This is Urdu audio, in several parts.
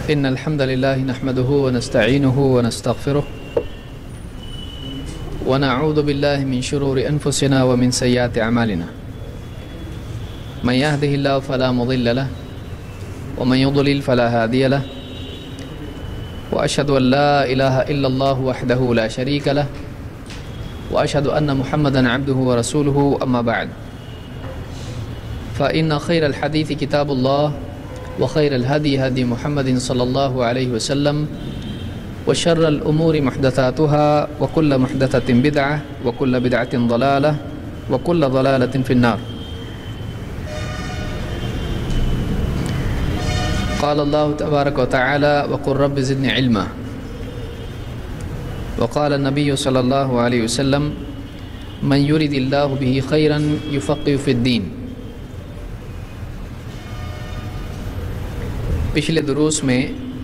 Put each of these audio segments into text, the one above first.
إن الحمد لله نحمده ونستعينه ونستغفره ونعوذ بالله من شرور أنفسنا ومن سيئات أعمالنا من يهده الله فلا مضل له ومن يضلل فلا هادي له وأشهد أن لا إله إلا الله وحده لا شريك له وأشهد أن محمدا عبده ورسوله أما بعد فإن خير الحديث كتاب الله وخير الهدي هدي محمد صلى الله عليه وسلم وشر الأمور محدثاتها وكل محدثة بدعة وكل بدعة ضلالة وكل ضلالة في النار. قال الله تبارك وتعالى وقل رب زدني علما. وقال النبي صلى الله عليه وسلم من يرد الله به خيرا يفقه في الدين. پچھلے دروس میں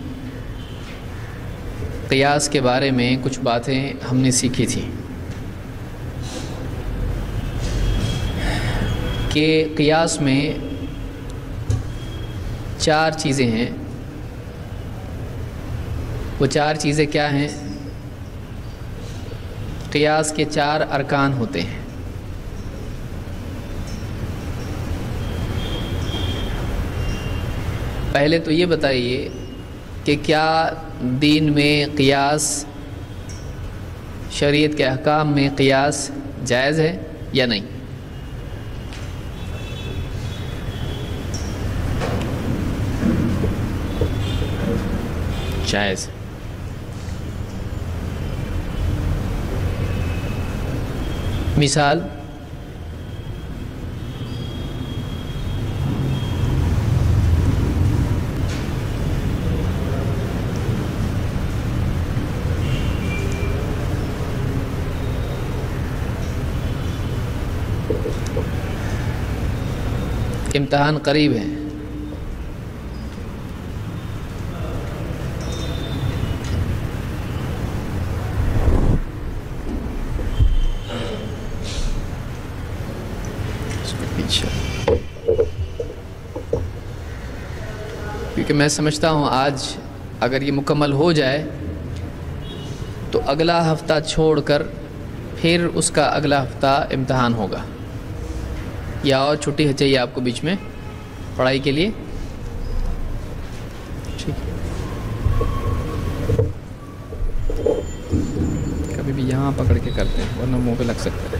قیاس کے بارے میں کچھ باتیں ہم نے سیکھی تھیں کہ قیاس میں 4 چیزیں ہیں. وہ 4 چیزیں کیا ہیں؟ قیاس کے 4 ارکان ہوتے ہیں. پہلے تو یہ بتائیے کہ کیا دین میں قیاس، شریعت کے احکام میں قیاس جائز ہے یا نہیں؟ جائز. مثال امتحان قریب ہے. کیونکہ میں سمجھتا ہوں آج اگر یہ مکمل ہو جائے تو اگلا ہفتہ چھوڑ کر پھر اس کا اگلا ہفتہ امتحان ہوگا، یا اور چھٹی چاہیے آپ کو بیچ میں پڑھائی کے لیے؟ ٹھیک، کبھی بھی یہاں پکڑ کے کرتے ہیں ورنہ منہ پہ لگ سکتا ہے.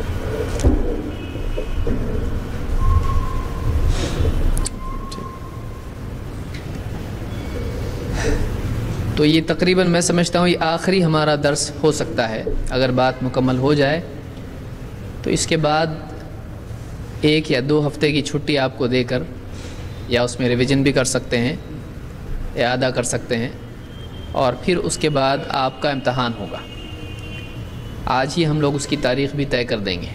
تو یہ تقریباً میں سمجھتا ہوں یہ آخری ہمارا درس ہو سکتا ہے. اگر بات مکمل ہو جائے تو اس کے بعد 1 یا 2 ہفتے کی چھٹی آپ کو دے کر یا اس میں ریویژن بھی کر سکتے ہیں، اعادہ کر سکتے ہیں، اور پھر اس کے بعد آپ کا امتحان ہوگا. آج ہی ہم لوگ اس کی تاریخ بھی طے کر دیں گے.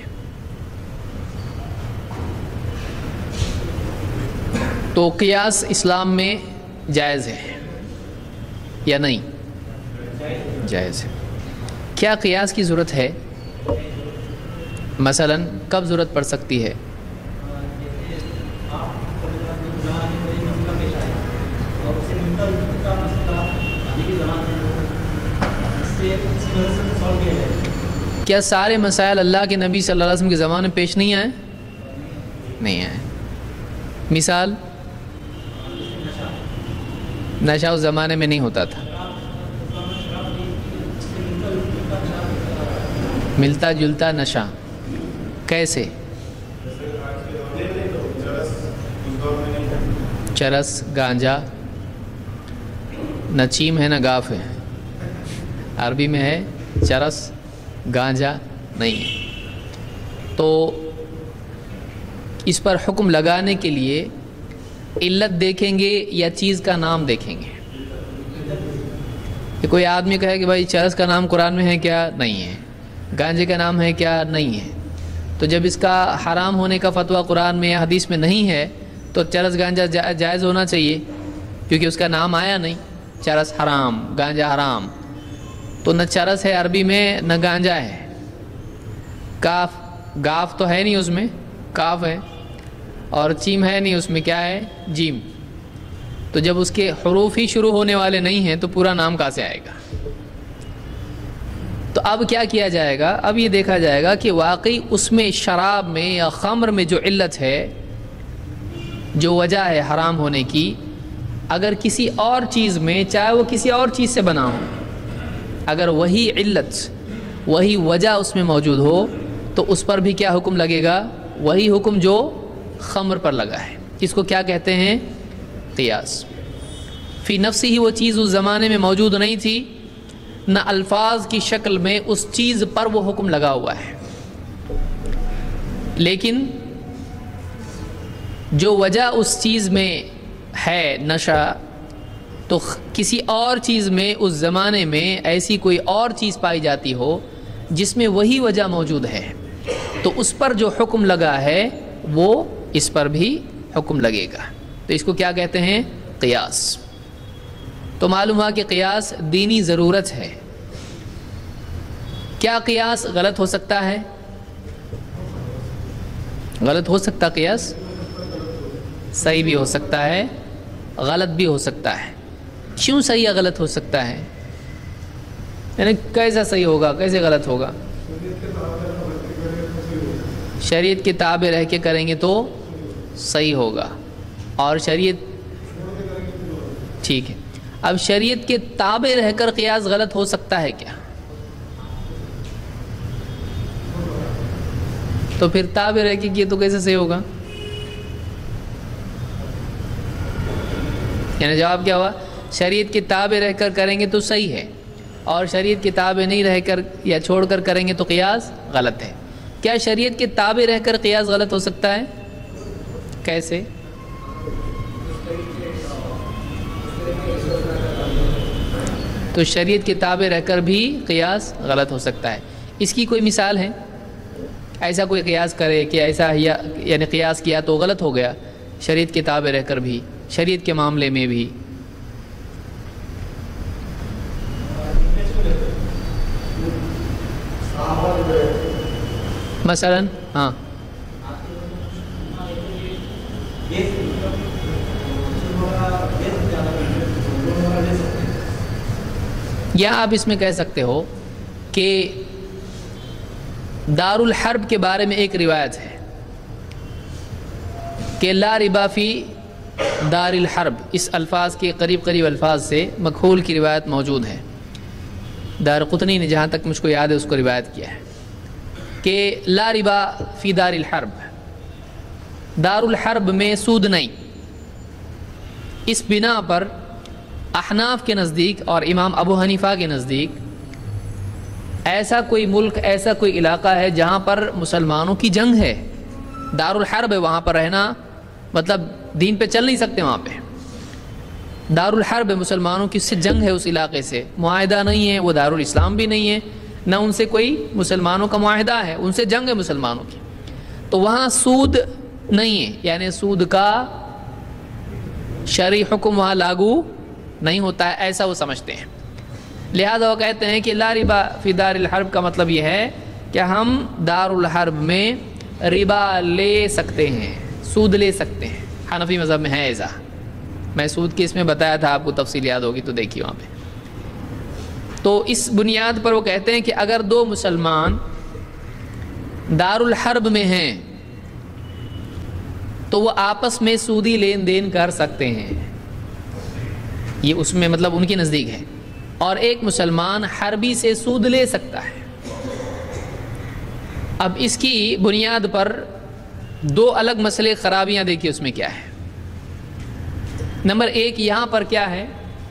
تو قیاس اسلام میں جائز ہے یا نہیں؟ جائز ہے. کیا قیاس کی ضرورت ہے؟ مثلا کب ضرورت پڑ سکتی ہے؟ کیا سارے مسائل اللہ کے نبی صلی اللہ علیہ وسلم کے زمانے میں پیش نہیں آئے؟ نہیں آئے. مثال نشہ اس زمانے میں نہیں ہوتا تھا، ملتا جلتا نشہ. کیسے؟ چرس، گانجا، نہ چیم ہے نہ گاف ہے. عربی میں ہے چرس، گانجا نہیں ہے. تو اس پر حکم لگانے کے لیے علت دیکھیں گے یا چیز کا نام دیکھیں گے؟ کہ کوئی آدمی کہے کہ بھائی چرس کا نام قرآن میں ہے کیا؟ نہیں ہے. گانجے کا نام ہے کیا؟ نہیں ہے. تو جب اس کا حرام ہونے کا فتویٰ قرآن میں یا حدیث میں نہیں ہے تو چرس گانجا جائز ہونا چاہیے، کیونکہ اس کا نام آیا نہیں. چرس حرام، گانجا حرام. تو نہ چرس ہے عربی میں نہ گانجا ہے. کاف، گاف تو ہے نہیں اس میں، کاف ہے. اور چیم ہے نہیں اس میں، کیا ہے؟ جیم. تو جب اس کے حروف ہی شروع ہونے والے نہیں ہیں تو پورا نام کہاں سے آئے گا؟ تو اب کیا کیا جائے گا؟ اب یہ دیکھا جائے گا کہ واقعی اس میں شراب میں یا خمر میں جو علت ہے، جو وجہ ہے حرام ہونے کی، اگر کسی اور چیز میں، چاہے وہ کسی اور چیز سے بنا ہو، اگر وہی علت، وہی وجہ اس میں موجود ہو تو اس پر بھی کیا حکم لگے گا؟ وہی حکم جو خمر پر لگا ہے۔ اس کو کیا کہتے ہیں؟ قیاس۔ فی نفسی ہی وہ چیز اس زمانے میں موجود نہیں تھی، نہ الفاظ کی شکل میں اس چیز پر وہ حکم لگا ہوا ہے، لیکن جو وجہ اس چیز میں ہے نشہ، تو کسی اور چیز میں اس زمانے میں ایسی کوئی اور چیز پائی جاتی ہو جس میں وہی وجہ موجود ہے، تو اس پر جو حکم لگا ہے وہ اس پر بھی حکم لگے گا۔ تو اس کو کیا کہتے ہیں؟ قیاس۔ تو معلوم ہوا کہ قیاس دینی ضرورت ہے۔ کیا قیاس غلط ہو سکتا ہے؟ غلط ہو سکتا قیاس؟ صحیح بھی ہو سکتا ہے، غلط بھی ہو سکتا ہے۔ کیوں صحیح یا غلط ہو سکتا ہے؟ یعنی کیسا صحیح ہوگا، کیسے غلط ہوگا؟ شریعت کے تابع رہ کے کریں گے تو صحیح ہوگا، اور شریعت، ٹھیک ہے، اب شریعت کے تابع رہ کر قیاس غلط ہو سکتا ہے کیا؟ تو پھر تابع رہ کے کیے تو کیسے صحیح ہوگا؟ یعنی جواب کیا ہوا؟ شریعت کے تابع رہ کر کریں گے تو صحیح ہے، اور شریعت کے تابع نہیں رہ کر یا چھوڑ کر کریں گے تو قیاس غلط ہے۔ کیا شریعت کے تابع رہ کر قیاس غلط ہو سکتا ہے؟ کیسے؟ تو شریعت کے تابع رہ کر بھی قیاس غلط ہو سکتا ہے۔ اس کی کوئی مثال ہے؟ ایسا کوئی قیاس کرے کہ ایسا یعنی قیاس کیا تو غلط ہو گیا، شریعت کے تابع رہ کر بھی، شریعت کے معاملے میں بھی۔ مثلا ہاں، یا آپ اس میں کہہ سکتے ہو کہ دار الحرب کے بارے میں ایک روایت ہے کہ لا ربا فی دار الحرب، اس الفاظ کے قریب قریب الفاظ سے مکحول کی روایت موجود ہے۔ دارقطنی نے جہاں تک مجھ کو یاد ہے اس کو روایت کیا ہے کہ لا ربا فی دار الحرب، دار الحرب میں سود نہیں۔ اس بنا پر احناف کے نزدیک اور امام ابو حنیفہ کے نزدیک ایسا کوئی ملک، ایسا کوئی علاقہ ہے جہاں پر مسلمانوں کی جنگ ہے، دار الحرب ہے، وہاں پر رہنا مطلب دین پہ چل نہیں سکتے، وہاں پہ دار الحرب ہے، مسلمانوں کی سے جنگ ہے، اس علاقے سے معاہدہ نہیں ہے، وہ دار الاسلام بھی نہیں ہے، نہ ان سے کوئی مسلمانوں کا معاہدہ ہے، ان سے جنگ ہے مسلمانوں کی، تو وہاں سود نہیں ہے، یعنی سود کا شرعی حکم وہاں لاگو نہیں ہوتا ہے، ایسا وہ سمجھتے ہیں۔ لہذا وہ کہتے ہیں کہ لا ربا فی دار الحرب کا مطلب یہ ہے کہ ہم دار الحرب میں ربا لے سکتے ہیں، سود لے سکتے ہیں۔ حنفی مذہب میں ہے ایسا، میں سود کے اس میں بتایا تھا، آپ کو تفصیل یاد ہوگی تو دیکھیے وہاں پہ۔ تو اس بنیاد پر وہ کہتے ہیں کہ اگر دو مسلمان دار الحرب میں ہیں تو وہ آپس میں سودی لین دین کر سکتے ہیں، یہ اس میں مطلب ان کے نزدیک ہے، اور ایک مسلمان حربی سے سود لے سکتا ہے۔ اب اس کی بنیاد پر دو الگ مسئلے خرابیاں دیکھیے اس میں کیا ہے۔ نمبر ایک، یہاں پر کیا ہے،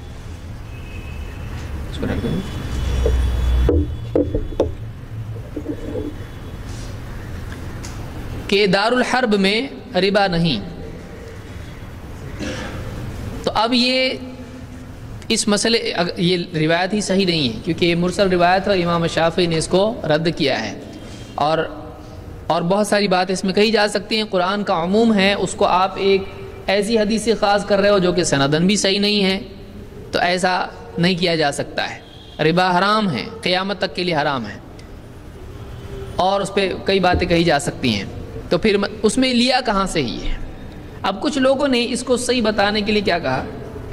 کہ دار الحرب میں ربا نہیں، تو اب یہ اس مسئلے، یہ روایت ہی صحیح نہیں ہے کیونکہ یہ مرسل روایت ہے، امام شافعی نے اس کو رد کیا ہے، اور بہت ساری بات اس میں کہی جا سکتی ہیں۔ قرآن کا عموم ہے، اس کو آپ ایک ایسی حدیث سے خاص کر رہے ہو جو کہ سندن بھی صحیح نہیں ہے، تو ایسا نہیں کیا جا سکتا ہے۔ ربا حرام ہے، قیامت تک کے لیے حرام ہے، اور اس پہ کئی باتیں کہی جا سکتی ہیں، تو پھر اس میں لیا کہاں سے ہی ہے۔ اب کچھ لوگوں نے اس کو صحیح بتانے کے لیے کیا کہا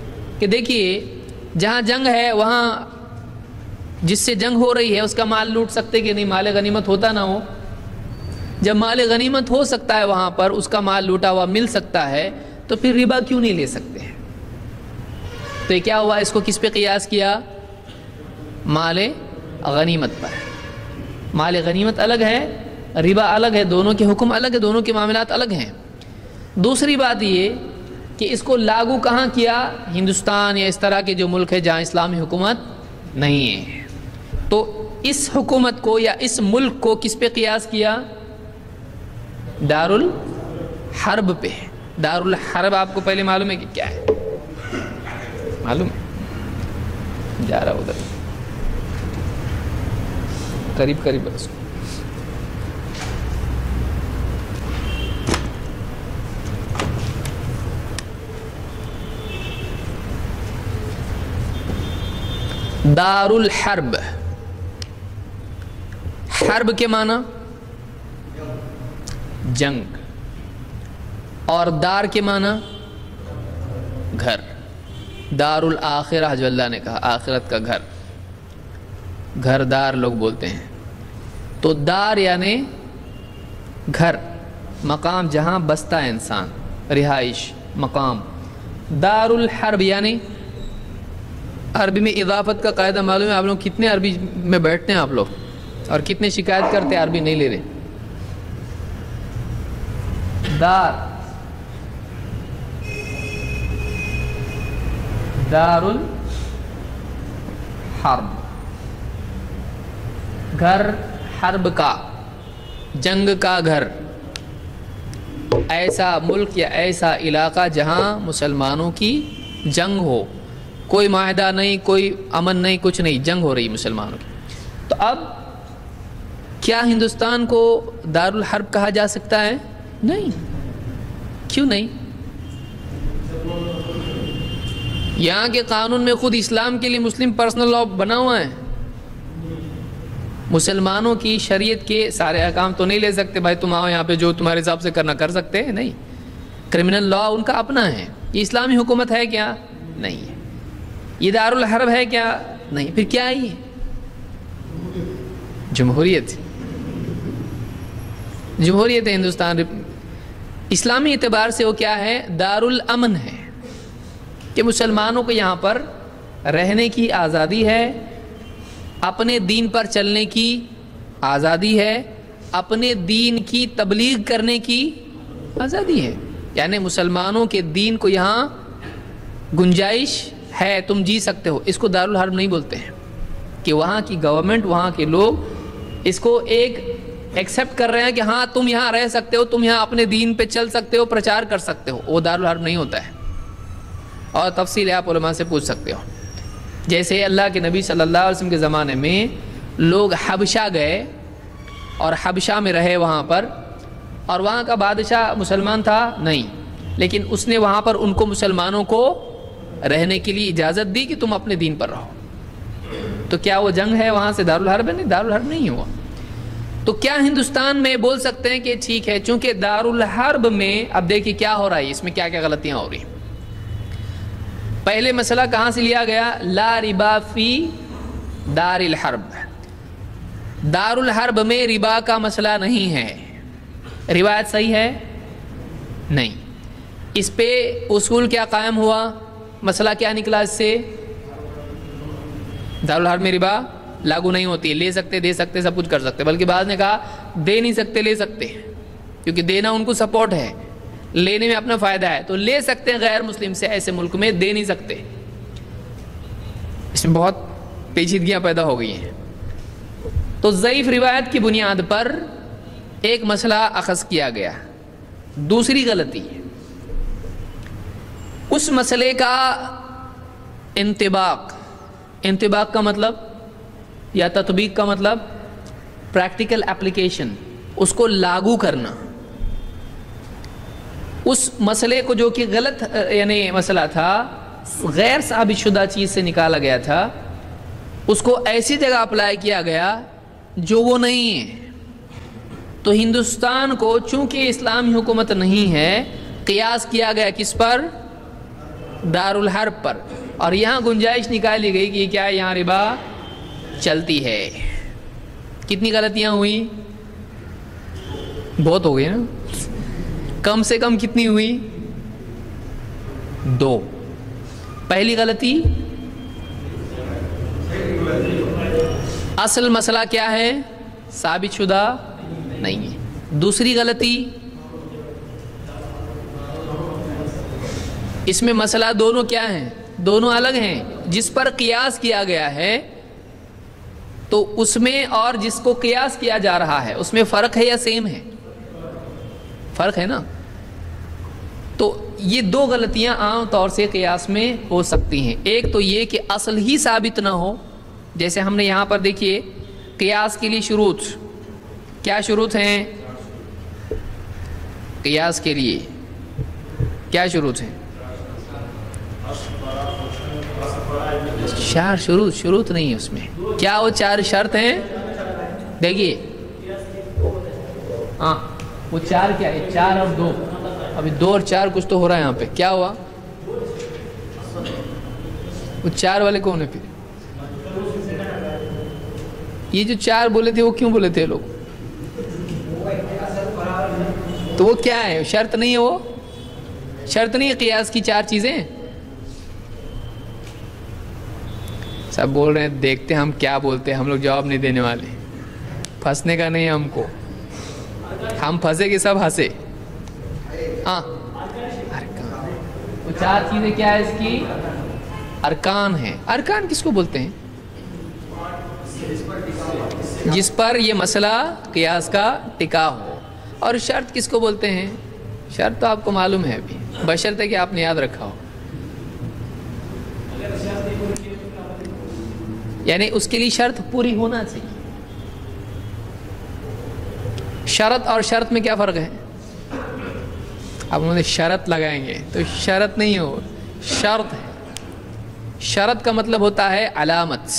کہ دیکھیے جہاں جنگ ہے وہاں جس سے جنگ ہو رہی ہے اس کا مال لوٹ سکتے کہ نہیں؟ مال غنیمت ہوتا نہ ہو؟ جب مال غنیمت ہو سکتا ہے وہاں پر، اس کا مال لوٹا ہوا مل سکتا ہے، تو پھر ربا کیوں نہیں لے سکتے ہیں؟ تو یہ کیا ہوا؟ اس کو کس پہ قیاس کیا؟ مال غنیمت پر۔ مال غنیمت الگ ہے، ربا الگ ہے، دونوں کے حکم الگ ہے، دونوں کے معاملات الگ ہیں۔ دوسری بات یہ کہ اس کو لاگو کہاں کیا؟ ہندوستان یا اس طرح کے جو ملک ہے جہاں اسلامی حکومت نہیں ہے، تو اس حکومت کو یا اس ملک کو کس پہ قیاس کیا؟ دارالحرب پہ۔ دارالحرب آپ کو پہلے معلوم ہے کہ کیا ہے؟ معلوم ہے؟ جا رہا ادھر قریب قریب اس کو۔ دارالحرب، حرب کے معنی جنگ، اور دار کے معنی گھر۔ دار الاخرہ جو اللہ نے کہا، آخرت کا گھر، گھر دار لوگ بولتے ہیں۔ تو دار یعنی گھر، مقام جہاں بستا ہے انسان، رہائش، مقام۔ دار الحرب یعنی عربی میں اضافت کا قاعدہ معلوم ہے؟ آپ لوگ کتنے عربی میں بیٹھتے ہیں آپ لوگ، اور کتنے شکایت کرتے ہیں عربی نہیں لے رہے؟ دار، دار الحرب، گھر حرب کا، جنگ کا گھر، ایسا ملک یا ایسا علاقہ جہاں مسلمانوں کی جنگ ہو، کوئی معاہدہ نہیں، کوئی امن نہیں، کچھ نہیں، جنگ ہو رہی مسلمانوں کی۔ تو اب کیا ہندوستان کو دارالحرب کہا جا سکتا ہے؟ نہیں۔ کیوں نہیں؟ یہاں کے قانون میں خود اسلام کے لیے مسلم پرسنل لا بنا ہوا ہے۔ مسلمانوں کی شریعت کے سارے احکام تو نہیں لے سکتے، بھائی تم آؤ یہاں پہ جو تمہارے حساب سے کرنا کر سکتے ہیں، نہیں۔ کرمنل لا ان کا اپنا ہے۔ یہ اسلامی حکومت ہے کیا؟ نہیں ہے۔ یہ دارالحرب ہے کیا؟ نہیں۔ پھر کیا ہے یہ؟ جمہوریت۔ جمہوریت ہے ہندوستان۔ اسلامی اعتبار سے وہ کیا ہے؟ دارالامن ہے، کہ مسلمانوں کو یہاں پر رہنے کی آزادی ہے، اپنے دین پر چلنے کی آزادی ہے، اپنے دین کی تبلیغ کرنے کی آزادی ہے۔ یعنی مسلمانوں کے دین کو یہاں گنجائش ہے، تم جی سکتے ہو۔ اس کو دارالحرب نہیں بولتے ہیں، کہ وہاں کی گورنمنٹ، وہاں کے لوگ اس کو ایک ایکسیپٹ کر رہے ہیں کہ ہاں تم یہاں رہ سکتے ہو، تم یہاں اپنے دین پہ چل سکتے ہو، پرچار کر سکتے ہو۔ وہ دارالحرب نہیں ہوتا ہے، اور تفصیل آپ علماء سے پوچھ سکتے ہو۔ جیسے اللہ کے نبی صلی اللہ علیہ وسلم کے زمانے میں لوگ حبشہ گئے اور حبشہ میں رہے وہاں پر، اور وہاں کا بادشاہ مسلمان تھا نہیں، لیکن اس نے وہاں پر ان کو مسلمانوں کو رہنے کے لیے اجازت دی کہ تم اپنے دین پر رہو۔ تو کیا وہ جنگ ہے وہاں سے دارالحرب ہے؟ نہیں، دارالحرب نہیں ہوا۔ تو کیا ہندوستان میں بول سکتے ہیں کہ ٹھیک ہے چونکہ دارالحرب میں، اب دیکھیے کیا ہو رہا ہے، اس میں کیا کیا غلطیاں ہو رہی ہیں۔ پہلے مسئلہ کہاں سے لیا گیا؟ لا ربا فی دار الحرب۔ دارالحرب میں ربا کا مسئلہ نہیں ہے۔ روایت صحیح ہے؟ نہیں۔ اس پہ اصول کیا قائم ہوا؟ مسئلہ کیا نکلا اس سے؟ دارالحرب میں ربا لاگو نہیں ہوتی ہے، لے سکتے، دے سکتے، سب کچھ کر سکتے، بلکہ بعض نے کہا دے نہیں سکتے، لے سکتے، کیونکہ دینا ان کو سپورٹ ہے، لینے میں اپنا فائدہ ہے، تو لے سکتے ہیں غیر مسلم سے، ایسے ملک میں دے نہیں سکتے۔ اس میں بہت پیچیدگیاں پیدا ہو گئی ہیں۔ تو ضعیف روایت کی بنیاد پر ایک مسئلہ اخذ کیا گیا۔ دوسری غلطی، اس مسئلے کا انطباق کا مطلب یا تطبیق کا مطلب پریکٹیکل اپلیکیشن، اس کو لاگو کرنا۔ اس مسئلے کو جو کہ غلط یعنی مسئلہ تھا، غیر ثابت شدہ چیز سے نکالا گیا تھا، اس کو ایسی جگہ اپلائی کیا گیا جو وہ نہیں ہے۔ تو ہندوستان کو چونکہ اسلامی حکومت نہیں ہے، قیاس کیا گیا کس پر؟ دارالحرب پر۔ اور یہاں گنجائش نکالی گئی کہ کیا یہاں ربا چلتی ہے. کتنی غلطیاں ہوئی؟ بہت ہو گئی نا. کم سے کم کتنی ہوئی؟ 2. پہلی غلطی، اصل مسئلہ کیا ہے؟ ثابت شدہ نہیں ہے. دوسری غلطی، اس میں مسئلہ دونوں کیا ہیں؟ دونوں الگ ہیں. جس پر قیاس کیا گیا ہے تو اس میں اور جس کو قیاس کیا جا رہا ہے اس میں فرق ہے یا سیم ہے؟ فرق ہے نا. تو یہ 2 غلطیاں عام طور سے قیاس میں ہو سکتی ہیں. ایک تو یہ کہ اصل ہی ثابت نہ ہو، جیسے ہم نے یہاں پر دیکھیے قیاس کے لیے شروط کیا شروط ہیں؟ قیاس کے لیے کیا شروط ہیں؟ 4 شروط نہیں ہے اس میں. کیا وہ 4 شرط ہیں؟ دیکھیے ہاں وہ 4 کیا ہے؟ 4 اور 2. ابھی 2 اور 4 کچھ تو ہو رہا ہے یہاں پہ. کیا ہوا؟ وہ 4 والے کون ہیں پھر؟ یہ جو 4 بولے تھے وہ کیوں بولے تھے لوگ؟ تو وہ کیا ہے؟ شرط نہیں ہے. وہ شرط نہیں ہے قیاس کی 4 چیزیں. سب بول رہے ہیں دیکھتے ہم کیا بولتے ہیں. ہم لوگ جواب نہیں دینے والے. پھنسنے کا نہیں ہم کو. ہم پھنسے کہ سب ہنسے. ہاں وہ 4 چیزیں کیا ہے اس کی؟ ارکان ہیں. ارکان کس کو بولتے ہیں؟ جس پر یہ مسئلہ قیاس کا ٹکا ہو. اور شرط کس کو بولتے ہیں؟ شرط تو آپ کو معلوم ہے ابھی، بشرطے کہ آپ نے یاد رکھا ہو. یعنی اس کے لیے شرط پوری ہونا چاہیے. شرط اور شرط میں کیا فرق ہے؟ اب انہوں نے شرط لگائیں گے تو شرط نہیں ہو، شرط ہے. شرط کا مطلب ہوتا ہے علامت،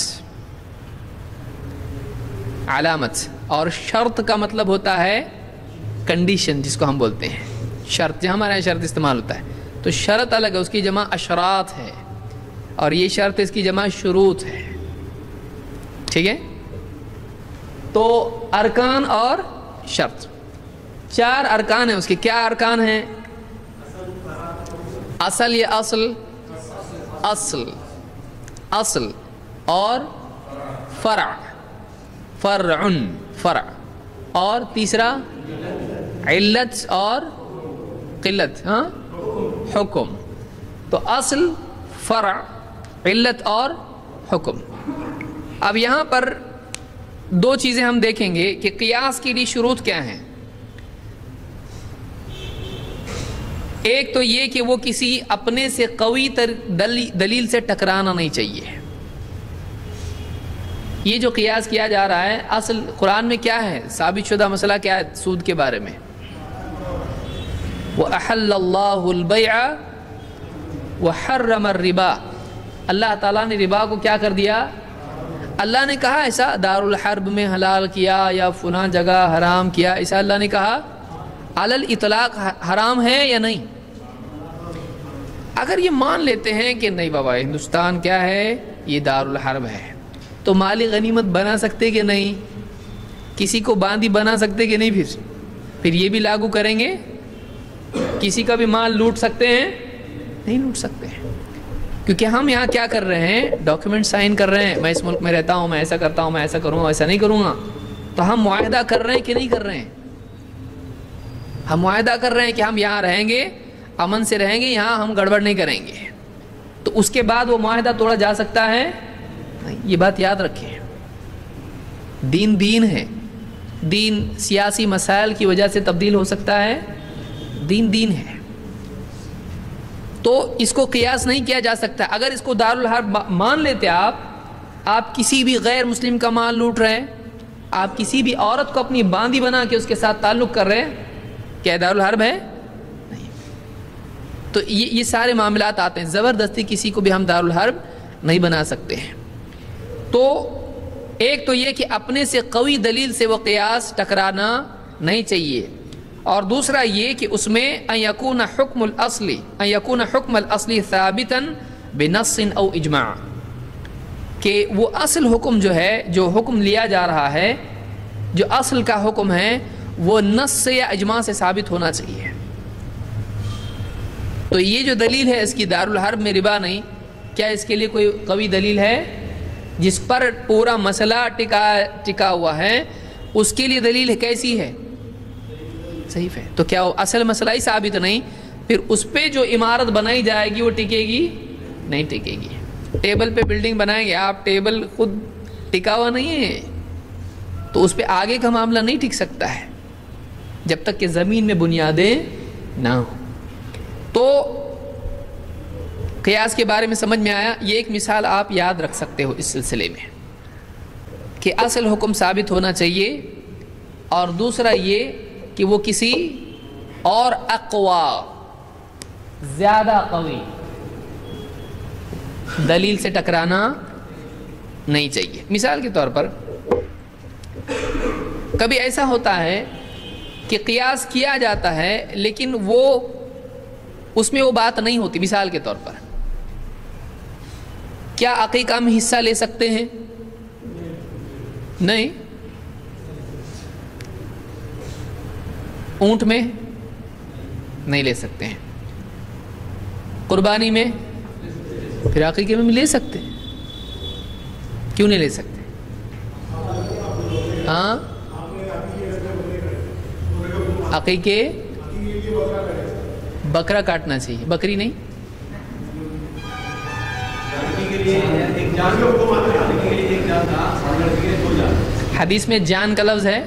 علامت. اور شرط کا مطلب ہوتا ہے کنڈیشن، جس کو ہم بولتے ہیں شرط. جہاں ہمارے یہاں شرط استعمال ہوتا ہے تو شرط الگ ہے، اس کی جمع اشراط ہے. اور یہ شرط اس کی جمع شروط ہے. ٹھیک ہے. تو ارکان اور شرط 4 ارکان ہیں اس کے. کیا ارکان ہیں؟ اصل یا اصل؟ اصل، اصل اور فرع، فرع، فرع. اور تیسرا علت اور قلت. ہاں حکم. تو اصل، فرع، علت اور حکم. اب یہاں پر 2 چیزیں ہم دیکھیں گے کہ قیاس کے لیے شروط کیا ہیں. ایک تو یہ کہ وہ کسی اپنے سے قوی تر دلیل سے ٹکرانا نہیں چاہیے. یہ جو قیاس کیا جا رہا ہے اصل قرآن میں کیا ہے؟ ثابت شدہ مسئلہ کیا ہے سود کے بارے میں؟ وَأَحَلَّ اللَّهُ الْبَيْعَ وَحَرَّمَ الرِّبَا. اللہ تعالیٰ نے ربا کو کیا کر دیا؟ اللہ نے کہا ایسا دار الحرب میں حلال کیا یا فلاں جگہ حرام کیا، ایسا اللہ نے کہا؟ علی الاطلاق حرام ہے یا نہیں؟ اگر یہ مان لیتے ہیں کہ نہیں بابا ہندوستان کیا ہے، یہ دار الحرب ہے، تو مالی غنیمت بنا سکتے کہ نہیں؟ کسی کو باندھی بنا سکتے کہ نہیں؟ پھر یہ بھی لاگو کریں گے؟ کسی کا بھی مال لوٹ سکتے ہیں؟ نہیں لوٹ سکتے ہیں. کیونکہ ہم یہاں کیا کر رہے ہیں؟ ڈاکیومنٹ سائن کر رہے ہیں. میں اس ملک میں رہتا ہوں، میں ایسا کرتا ہوں، میں ایسا کروں گا، ایسا نہیں کروں گا. تو ہم معاہدہ کر رہے ہیں کہ نہیں کر رہے ہیں؟ ہم معاہدہ کر رہے ہیں کہ ہم یہاں رہیں گے، امن سے رہیں گے، یہاں ہم گڑبڑ نہیں کریں گے. تو اس کے بعد وہ معاہدہ توڑا جا سکتا ہے؟ نہیں. یہ بات یاد رکھیں. دین دین ہے. دین سیاسی مسائل کی وجہ سے تبدیل ہو سکتا ہے. دین دین ہے. تو اس کو قیاس نہیں کیا جا سکتا. اگر اس کو دار الحرب مان لیتے آپ کسی بھی غیر مسلم کا مال لوٹ رہے ہیں، آپ کسی بھی عورت کو اپنی باندھی بنا کے اس کے ساتھ تعلق کر رہے ہیں، کیا دار الحرب ہے؟ نہیں. تو یہ سارے معاملات آتے ہیں. زبردستی کسی کو بھی ہم دار الحرب نہیں بنا سکتے ہیں. تو ایک تو یہ کہ اپنے سے قوی دلیل سے وہ قیاس ٹکرانا نہیں چاہیے. اور دوسرا یہ کہ اس میں ان یکون حکم الاصل ثابتا بنص او اجماع، کہ وہ اصل حکم جو ہے، جو حکم لیا جا رہا ہے، جو اصل کا حکم ہے، وہ نص سے یا اجماع سے ثابت ہونا چاہیے۔ تو یہ جو دلیل ہے اس کی دارالحرب میں ربا نہیں، کیا اس کے لیے کوئی قوی دلیل ہے جس پر پورا مسئلہ ٹکا ہوا ہے؟ اس کے لیے دلیل ہے کیسی ہے؟ صحیح ہے۔ تو کیا وہ اصل مسئلہ ہی ثابت نہیں؟ پھر اس پہ جو عمارت بنائی جائے گی وہ ٹکے گی؟ نہیں ٹکے گی۔ ٹیبل پہ بلڈنگ بنائیں گے آپ، ٹیبل خود ٹکا ہوا نہیں ہے، تو اس پہ آگے کا معاملہ نہیں ٹک سکتا ہے جب تک کہ زمین میں بنیادیں نہ ہوں۔ تو قیاس کے بارے میں سمجھ میں آیا۔ یہ ایک مثال آپ یاد رکھ سکتے ہو اس سلسلے میں کہ اصل حکم ثابت ہونا چاہیے، اور دوسرا یہ کہ وہ کسی اور اقوا، زیادہ قوی دلیل سے ٹکرانا نہیں چاہیے۔ مثال کے طور پر کبھی ایسا ہوتا ہے کہ قیاس کیا جاتا ہے لیکن وہ اس میں وہ بات نہیں ہوتی۔ مثال کے طور پر کیا عقیقہ میں حصہ لے سکتے ہیں؟ نہیں۔ اونٹ میں نہیں لے سکتے ہیں۔ قربانی میں؟ پھر عقیقے میں لے سکتے ہیں، کیوں نہیں لے سکتے؟ ہاں، عقیقے بکرا کاٹنا چاہیے، بکری نہیں۔ حدیث میں جان کا لفظ ہے،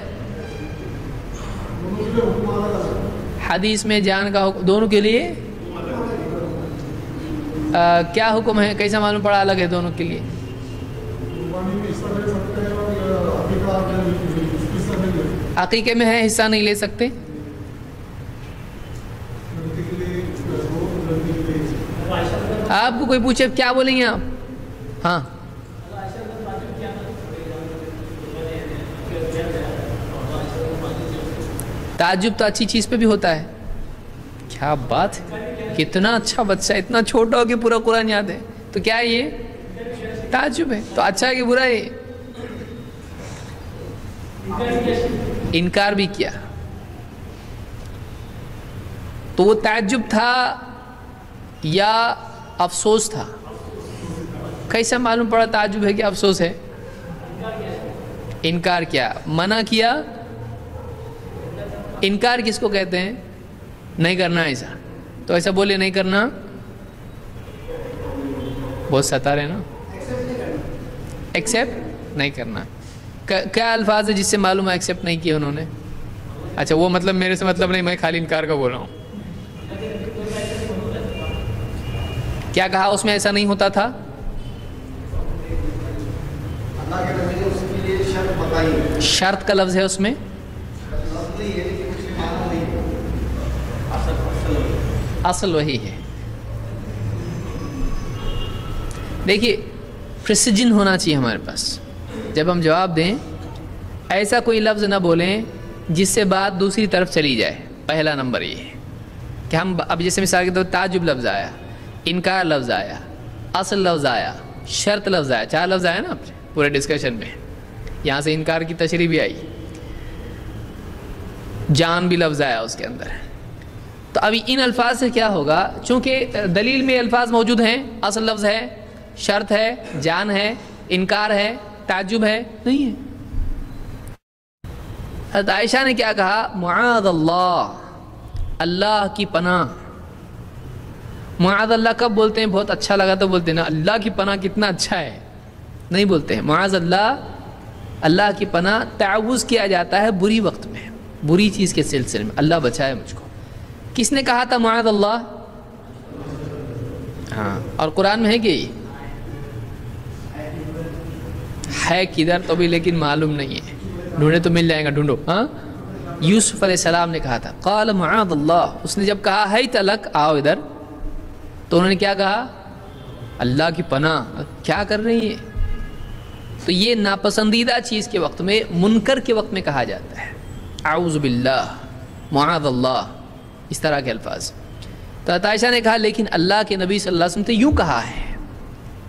حدیث میں جان کا حکم دونوں کے لیے کیا حکم ہے؟ کیسا معلوم پڑا الگ ہے دونوں کے لیے؟ عقیقے میں ہے حصہ نہیں لے سکتے؟ آپ کو کوئی پوچھے کیا بولیں گے آپ؟ ہاں، تعجب تو اچھی چیز پہ بھی ہوتا ہے۔ کیا بات ہے، کتنا اچھا بچہ، اتنا چھوٹا ہو کہ پورا قرآن یاد ہے، تو کیا ہے یہ؟ تعجب ہے۔ تو اچھا ہے کہ برا ہے؟ انکار بھی کیا، تو وہ تعجب تھا یا افسوس تھا؟ کیسا معلوم پڑا تعجب ہے کہ افسوس ہے؟ انکار کیا، منع کیا۔ انکار کس کو کہتے ہیں؟ نہیں کرنا ایسا، تو ایسا بولے نہیں کرنا، بہت ستا رہے نا، ایکسیپٹ نہیں کرنا۔ کیا الفاظ ہے جس سے معلوم ہے ایکسیپٹ نہیں کیا انہوں نے؟ اچھا، وہ مطلب میرے سے مطلب نہیں، میں خالی انکار کا بول رہا ہوں۔ کیا کہا اس میں ایسا نہیں ہوتا تھا؟ شرط کا لفظ ہے اس میں، اصل وہی ہے۔ دیکھیے، پریسیجن ہونا چاہیے ہمارے پاس جب ہم جواب دیں، ایسا کوئی لفظ نہ بولیں جس سے بات دوسری طرف چلی جائے۔ پہلا نمبر یہ ہے کہ ہم اب جیسے مثال کے طور پر تعجب لفظ آیا، انکار لفظ آیا، اصل لفظ آیا، شرط لفظ آیا، 4 لفظ آیا نا پورے ڈسکشن میں۔ یہاں سے انکار کی تشریح بھی آئی، جان بھی لفظ آیا اس کے اندر۔ تو ابھی ان الفاظ سے کیا ہوگا؟ چونکہ دلیل میں الفاظ موجود ہیں، اصل لفظ ہے، شرط ہے، جان ہے، انکار ہے، تعجب ہے نہیں ہے۔ حضرت عائشہ نے کیا کہا؟ معاذ اللہ، اللہ کی پناہ۔ معاذ اللہ کب بولتے ہیں؟ بہت اچھا لگا تو بولتے ہیں نا، اللہ کی پناہ کتنا اچھا ہے، نہیں بولتے ہیں معاذ اللہ۔ اللہ کی پناہ تعوذ کیا جاتا ہے بری وقت میں، بری چیز کے سلسلے میں، اللہ بچائے مجھ کو۔ کس نے کہا تھا معاذ اللہ؟ ہاں، اور قرآن میں ہے کہ ہے کدھر تو بھی لیکن معلوم نہیں ہے، ڈھونڈے تو مل جائے گا، ڈھونڈو۔ ہاں، یوسف علیہ السلام نے کہا تھا، قال معاذ اللہ، اس نے جب کہا ہے تلک، آؤ ادھر، تو انہوں نے کیا کہا؟ اللہ کی پناہ۔ کیا کر رہی ہے؟ تو یہ ناپسندیدہ چیز کے وقت میں، منکر کے وقت میں کہا جاتا ہے، اعوذ باللہ، معاذ اللہ، اس طرح کے الفاظ۔ تو عائشہ نے کہا لیکن اللہ کے نبی صلی اللہ علیہ وسلم نے یوں کہا ہے،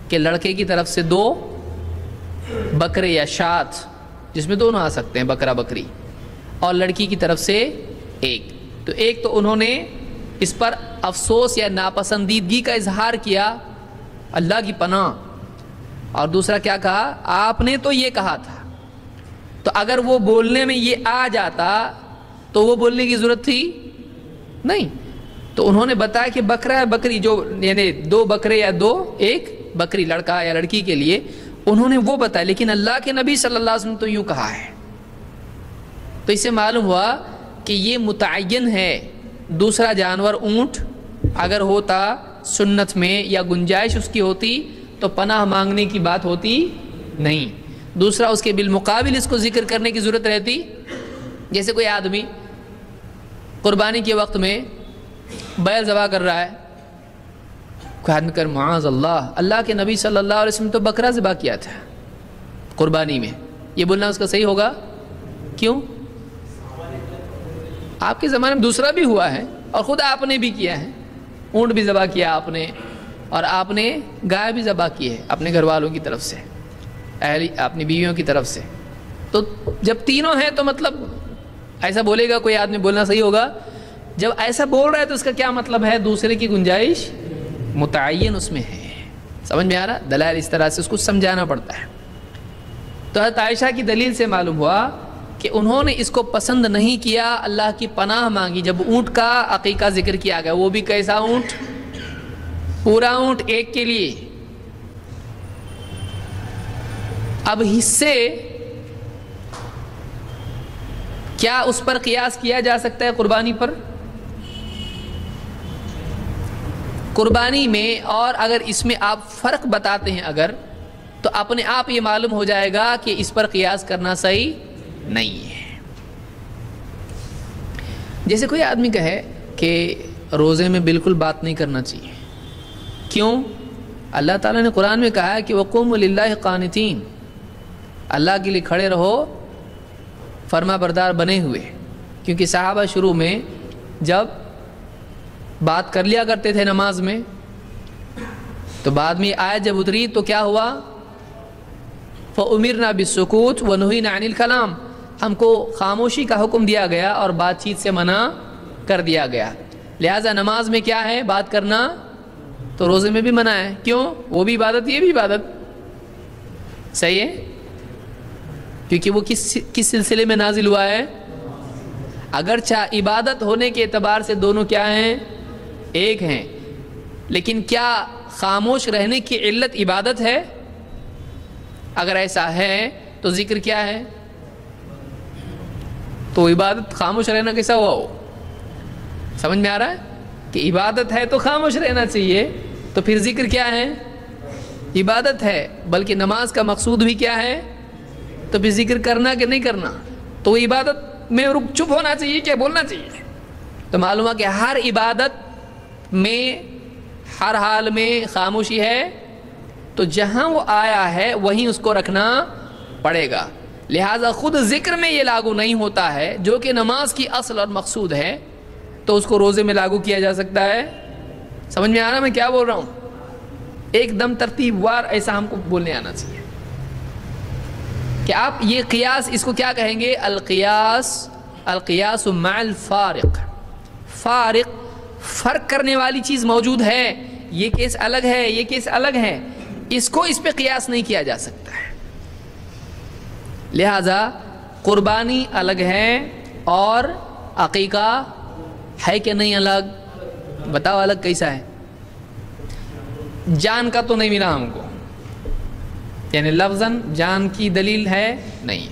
کہ لڑکے کی طرف سے 2 بکرے یا شات، جس میں دونوں آ سکتے ہیں بکرا بکری، اور لڑکی کی طرف سے 1. تو ایک تو انہوں نے اس پر افسوس یا ناپسندیدگی کا اظہار کیا، اللہ کی پناہ، اور دوسرا کیا کہا؟ آپ نے تو یہ کہا تھا. تو اگر وہ بولنے میں یہ آ جاتا تو وہ بولنے کی ضرورت تھی نہیں. تو انہوں نے بتایا کہ بکرا یا بکری، جو یعنی 2 بکرے یا 1 بکری لڑکا یا لڑکی کے لیے، انہوں نے وہ بتایا. لیکن اللہ کے نبی صلی اللہ علیہ وسلم تو یوں کہا ہے. تو اس سے معلوم ہوا کہ یہ متعین ہے. دوسرا جانور اونٹ اگر ہوتا سنت میں یا گنجائش اس کی ہوتی تو پناہ مانگنے کی بات ہوتی نہیں. دوسرا اس کے بالمقابل اس کو ذکر کرنے کی ضرورت رہتی. جیسے کوئی آدمی قربانی کے وقت میں بیل ذبح کر رہا ہے، کوئی آدمی کر معاذ اللہ، اللہ کے نبی صلی اللہ علیہ وسلم تو بکرا ذبح کیا تھا قربانی میں، یہ بولنا اس کا صحیح ہوگا؟ کیوں؟ آپ کے زمانے میں دوسرا بھی ہوا ہے اور خود آپ نے بھی کیا ہے. اونٹ بھی ذبح کیا آپ نے، اور آپ نے گائے بھی ذبح کی ہے اپنے گھر والوں کی طرف سے، اپنی بیویوں کی طرف سے. تو جب تینوں ہیں تو مطلب ایسا بولے گا کوئی آدمی، بولنا صحیح ہوگا. جب ایسا بول رہا ہے تو اس کا کیا مطلب ہے؟ دوسرے کی گنجائش متعین اس میں ہے. سمجھ میں آ رہا؟ دلائل اس طرح سے اس کو سمجھانا پڑتا ہے. تو حضرت عائشہ کی دلیل سے معلوم ہوا کہ انہوں نے اس کو پسند نہیں کیا، اللہ کی پناہ مانگی. جب اونٹ کا عقیقہ ذکر کیا گیا، وہ بھی کیسا اونٹ؟ پورا اونٹ ایک کے لیے. اب حصے کیا اس پر قیاس کیا جا سکتا ہے قربانی پر؟ قربانی میں، اور اگر اس میں آپ فرق بتاتے ہیں اگر، تو اپنے آپ یہ معلوم ہو جائے گا کہ اس پر قیاس کرنا صحیح نہیں ہے. جیسے کوئی آدمی کہے کہ روزے میں بالکل بات نہیں کرنا چاہیے. کیوں؟ اللہ تعالیٰ نے قرآن میں کہا ہے کہ وَقُومُوا لِلَّهِ قَانِتِينَ، اللہ کے لیے کھڑے رہو فرما بردار بنے ہوئے. کیونکہ صحابہ شروع میں جب بات کر لیا کرتے تھے نماز میں، تو بعد میں آیت جب اتری تو کیا ہوا؟ فَأُمِرْنَا بِالسُّكُوتِ وَنُهِينَا عَنِ الْكَلَامِ، ہم کو خاموشی کا حکم دیا گیا اور بات چیت سے منع کر دیا گیا. لہٰذا نماز میں کیا ہے؟ بات کرنا. تو روزے میں بھی منع ہے. کیوں؟ وہ بھی عبادت، یہ بھی عبادت. صحیح ہے؟ کیونکہ وہ کس سلسلے میں نازل ہوا ہے؟ اگرچہ عبادت ہونے کے اعتبار سے دونوں کیا ہیں؟ ایک ہیں. لیکن کیا خاموش رہنے کی علت عبادت ہے؟ اگر ایسا ہے تو ذکر کیا ہے؟ تو عبادت خاموش رہنا کیسا ہوا ہو؟ سمجھ میں آ رہا ہے کہ عبادت ہے تو خاموش رہنا چاہیے، تو پھر ذکر کیا ہے؟ عبادت ہے. بلکہ نماز کا مقصود بھی کیا ہے؟ تو پھر ذکر کرنا کہ نہیں کرنا؟ تو عبادت میں چپ ہونا چاہیے کیا بولنا چاہیے؟ تو معلوم ہے کہ ہر عبادت میں ہر حال میں خاموشی ہے. تو جہاں وہ آیا ہے وہیں اس کو رکھنا پڑے گا. لہٰذا خود ذکر میں یہ لاگو نہیں ہوتا ہے جو کہ نماز کی اصل اور مقصود ہے، تو اس کو روزے میں لاگو کیا جا سکتا ہے. سمجھ میں آ رہا میں کیا بول رہا ہوں؟ ایک دم ترتیب وار ایسا ہم کو بولنے آنا چاہیے کہ آپ یہ قیاس اس کو کیا کہیں گے؟ القیاس مع الفارق. فارق، فرق کرنے والی چیز موجود ہے، یہ کیس الگ ہے، یہ کیس الگ ہے، اس کو اس پہ قیاس نہیں کیا جا سکتا ہے. لہذا قربانی الگ ہے اور عقیقہ ہے کہ نہیں الگ؟ بتاؤ الگ کیسا ہے؟ جان کا تو نہیں ملا ہم کو، یعنی لفظاً جان کی دلیل ہے نہیں ہے.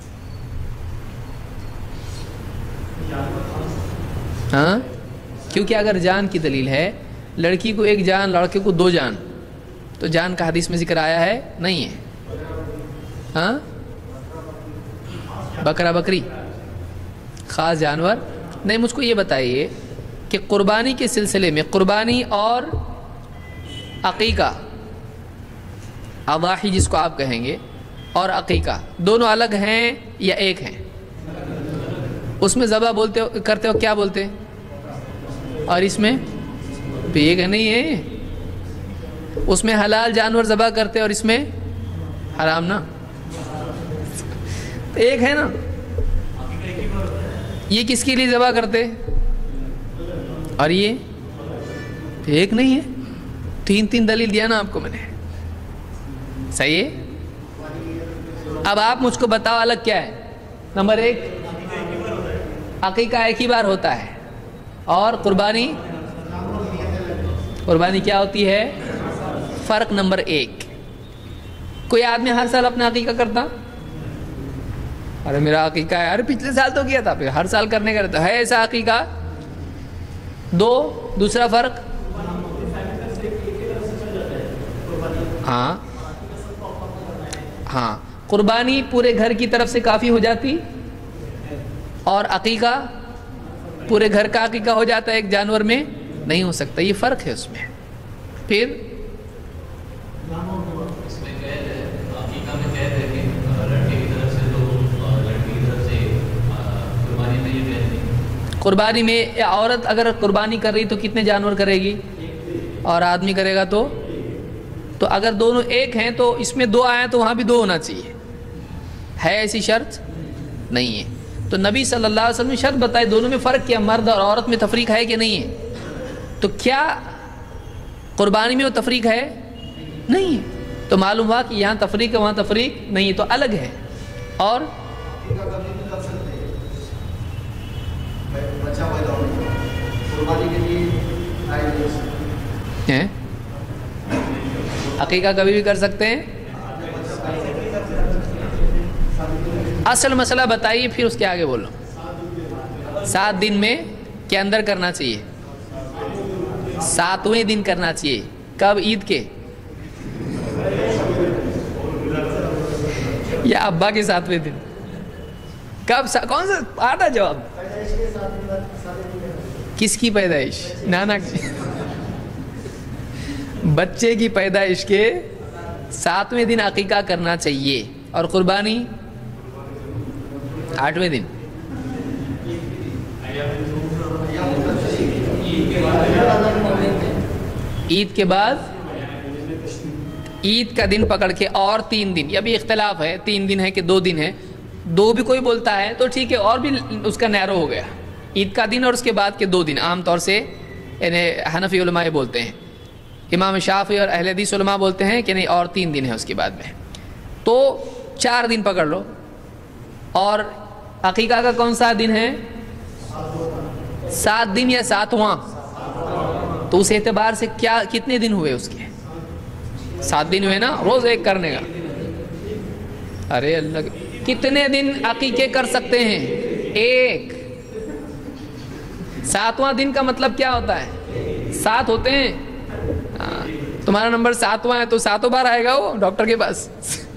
ہاں، کیونکہ اگر جان کی دلیل ہے، لڑکی کو 1 جان، لڑکے کو 2 جان، تو جان کا حدیث میں ذکر آیا ہے نہیں ہے. ہاں، بکرا بکری خاص جانور نہیں. مجھ کو یہ بتائیے کہ قربانی کے سلسلے میں قربانی اور عقیقہ، اضاحی جس کو آپ کہیں گے، اور عقیقہ دونوں الگ ہیں یا ایک ہیں؟ اس میں ذبح بولتے ہو کرتے ہو کیا بولتے ہیں؟ اور اس میں بھی ایک نہیں ہے. اس میں حلال جانور ذبح کرتے اور اس میں حرام نا، ایک ہے نا. یہ کس کے لیے ذبح کرتے اور یہ ایک نہیں ہے. تین تین دلیل دیا نا آپ کو میں نے. صحیح ہے. اب آپ مجھ کو بتاؤ الگ کیا ہے. نمبر ایک عقیقہ ایک ہی بار ہوتا ہے اور قربانی کیا ہوتی ہے؟ فرق نمبر ایک. کوئی آدمی ہر سال اپنا عقیقہ کرتا؟ ارے میرا عقیقہ ہے، ارے پچھلے سال تو کیا تھا، پھر ہر سال کرنے کا رہتا ہے ایسا عقیقہ. دوسرا فرق، ہاں قربانی پورے گھر کی طرف سے کافی ہو جاتی اور عقیقہ پورے گھر کا عقیقہ ہو جاتا ہے، ایک جانور میں نہیں ہو سکتا. یہ فرق ہے اس میں. پھر قربانی میں عورت اگر قربانی کر رہی تو کتنے جانور کرے گی اور آدمی کرے گا تو اگر دونوں ایک ہیں تو اس میں 2 آئیں تو وہاں بھی 2 ہونا چاہیے. ہے ایسی شرط نہیں ہے. تو نبی صلی اللہ علیہ وسلم نے شرط بتائی. دونوں میں فرق کیا؟ مرد اور عورت میں تفریق ہے کہ نہیں ہے؟ تو کیا قربانی میں وہ تفریق ہے؟ نہیں ہے. تو معلوم ہوا کہ یہاں تفریق ہے وہاں تفریق نہیں ہے، تو الگ ہے. اور عقیقہ کبھی بھی کر سکتے ہیں. اصل مسئلہ بتائیے پھر اس کے آگے بولو. 7 دن میں کے اندر کرنا چاہیے، 7ویں دن کرنا چاہیے. کب؟ عید کے یا ابا کے 7ویں دن؟ کب؟ کون سا آتا جواب؟ کس کی پیدائش؟ نانا کی. بچے کی پیدائش کے 7ویں دن عقیقہ کرنا چاہیے اور قربانی 8ویں دن. عید کے بعد عید کا دن پکڑ کے اور 3 دن. یہ بھی اختلاف ہے 3 دن ہے کہ 2 دن ہے. 2 بھی کوئی بولتا ہے تو ٹھیک ہے، اور بھی اس کا نیرو ہو گیا. عید کا دن اور اس کے بعد کے 2 دن عام طور سے حنفی علماء بولتے ہیں. امام شافعی اور اہل حدیث علماء بولتے ہیں کہ نہیں اور 3 دن ہے اس کے بعد میں. تو 4 دن پکڑ لو. اور عقیقہ کا کون سا دن ہے؟ 7 دن یا 7واں. تو اس اعتبار سے کتنے دن ہوئے اس کے؟ 7 دن ہوئے نا، روز ایک کرنے کا. ارے اللہ، کتنے دن عقیقے کر سکتے ہیں؟ 1. 7واں دن کا مطلب کیا ہوتا ہے؟ 7 ہوتے ہیں. تمہارا نمبر 7واں ہے تو 7 بار آئے گا وہ ڈاکٹر کے پاس.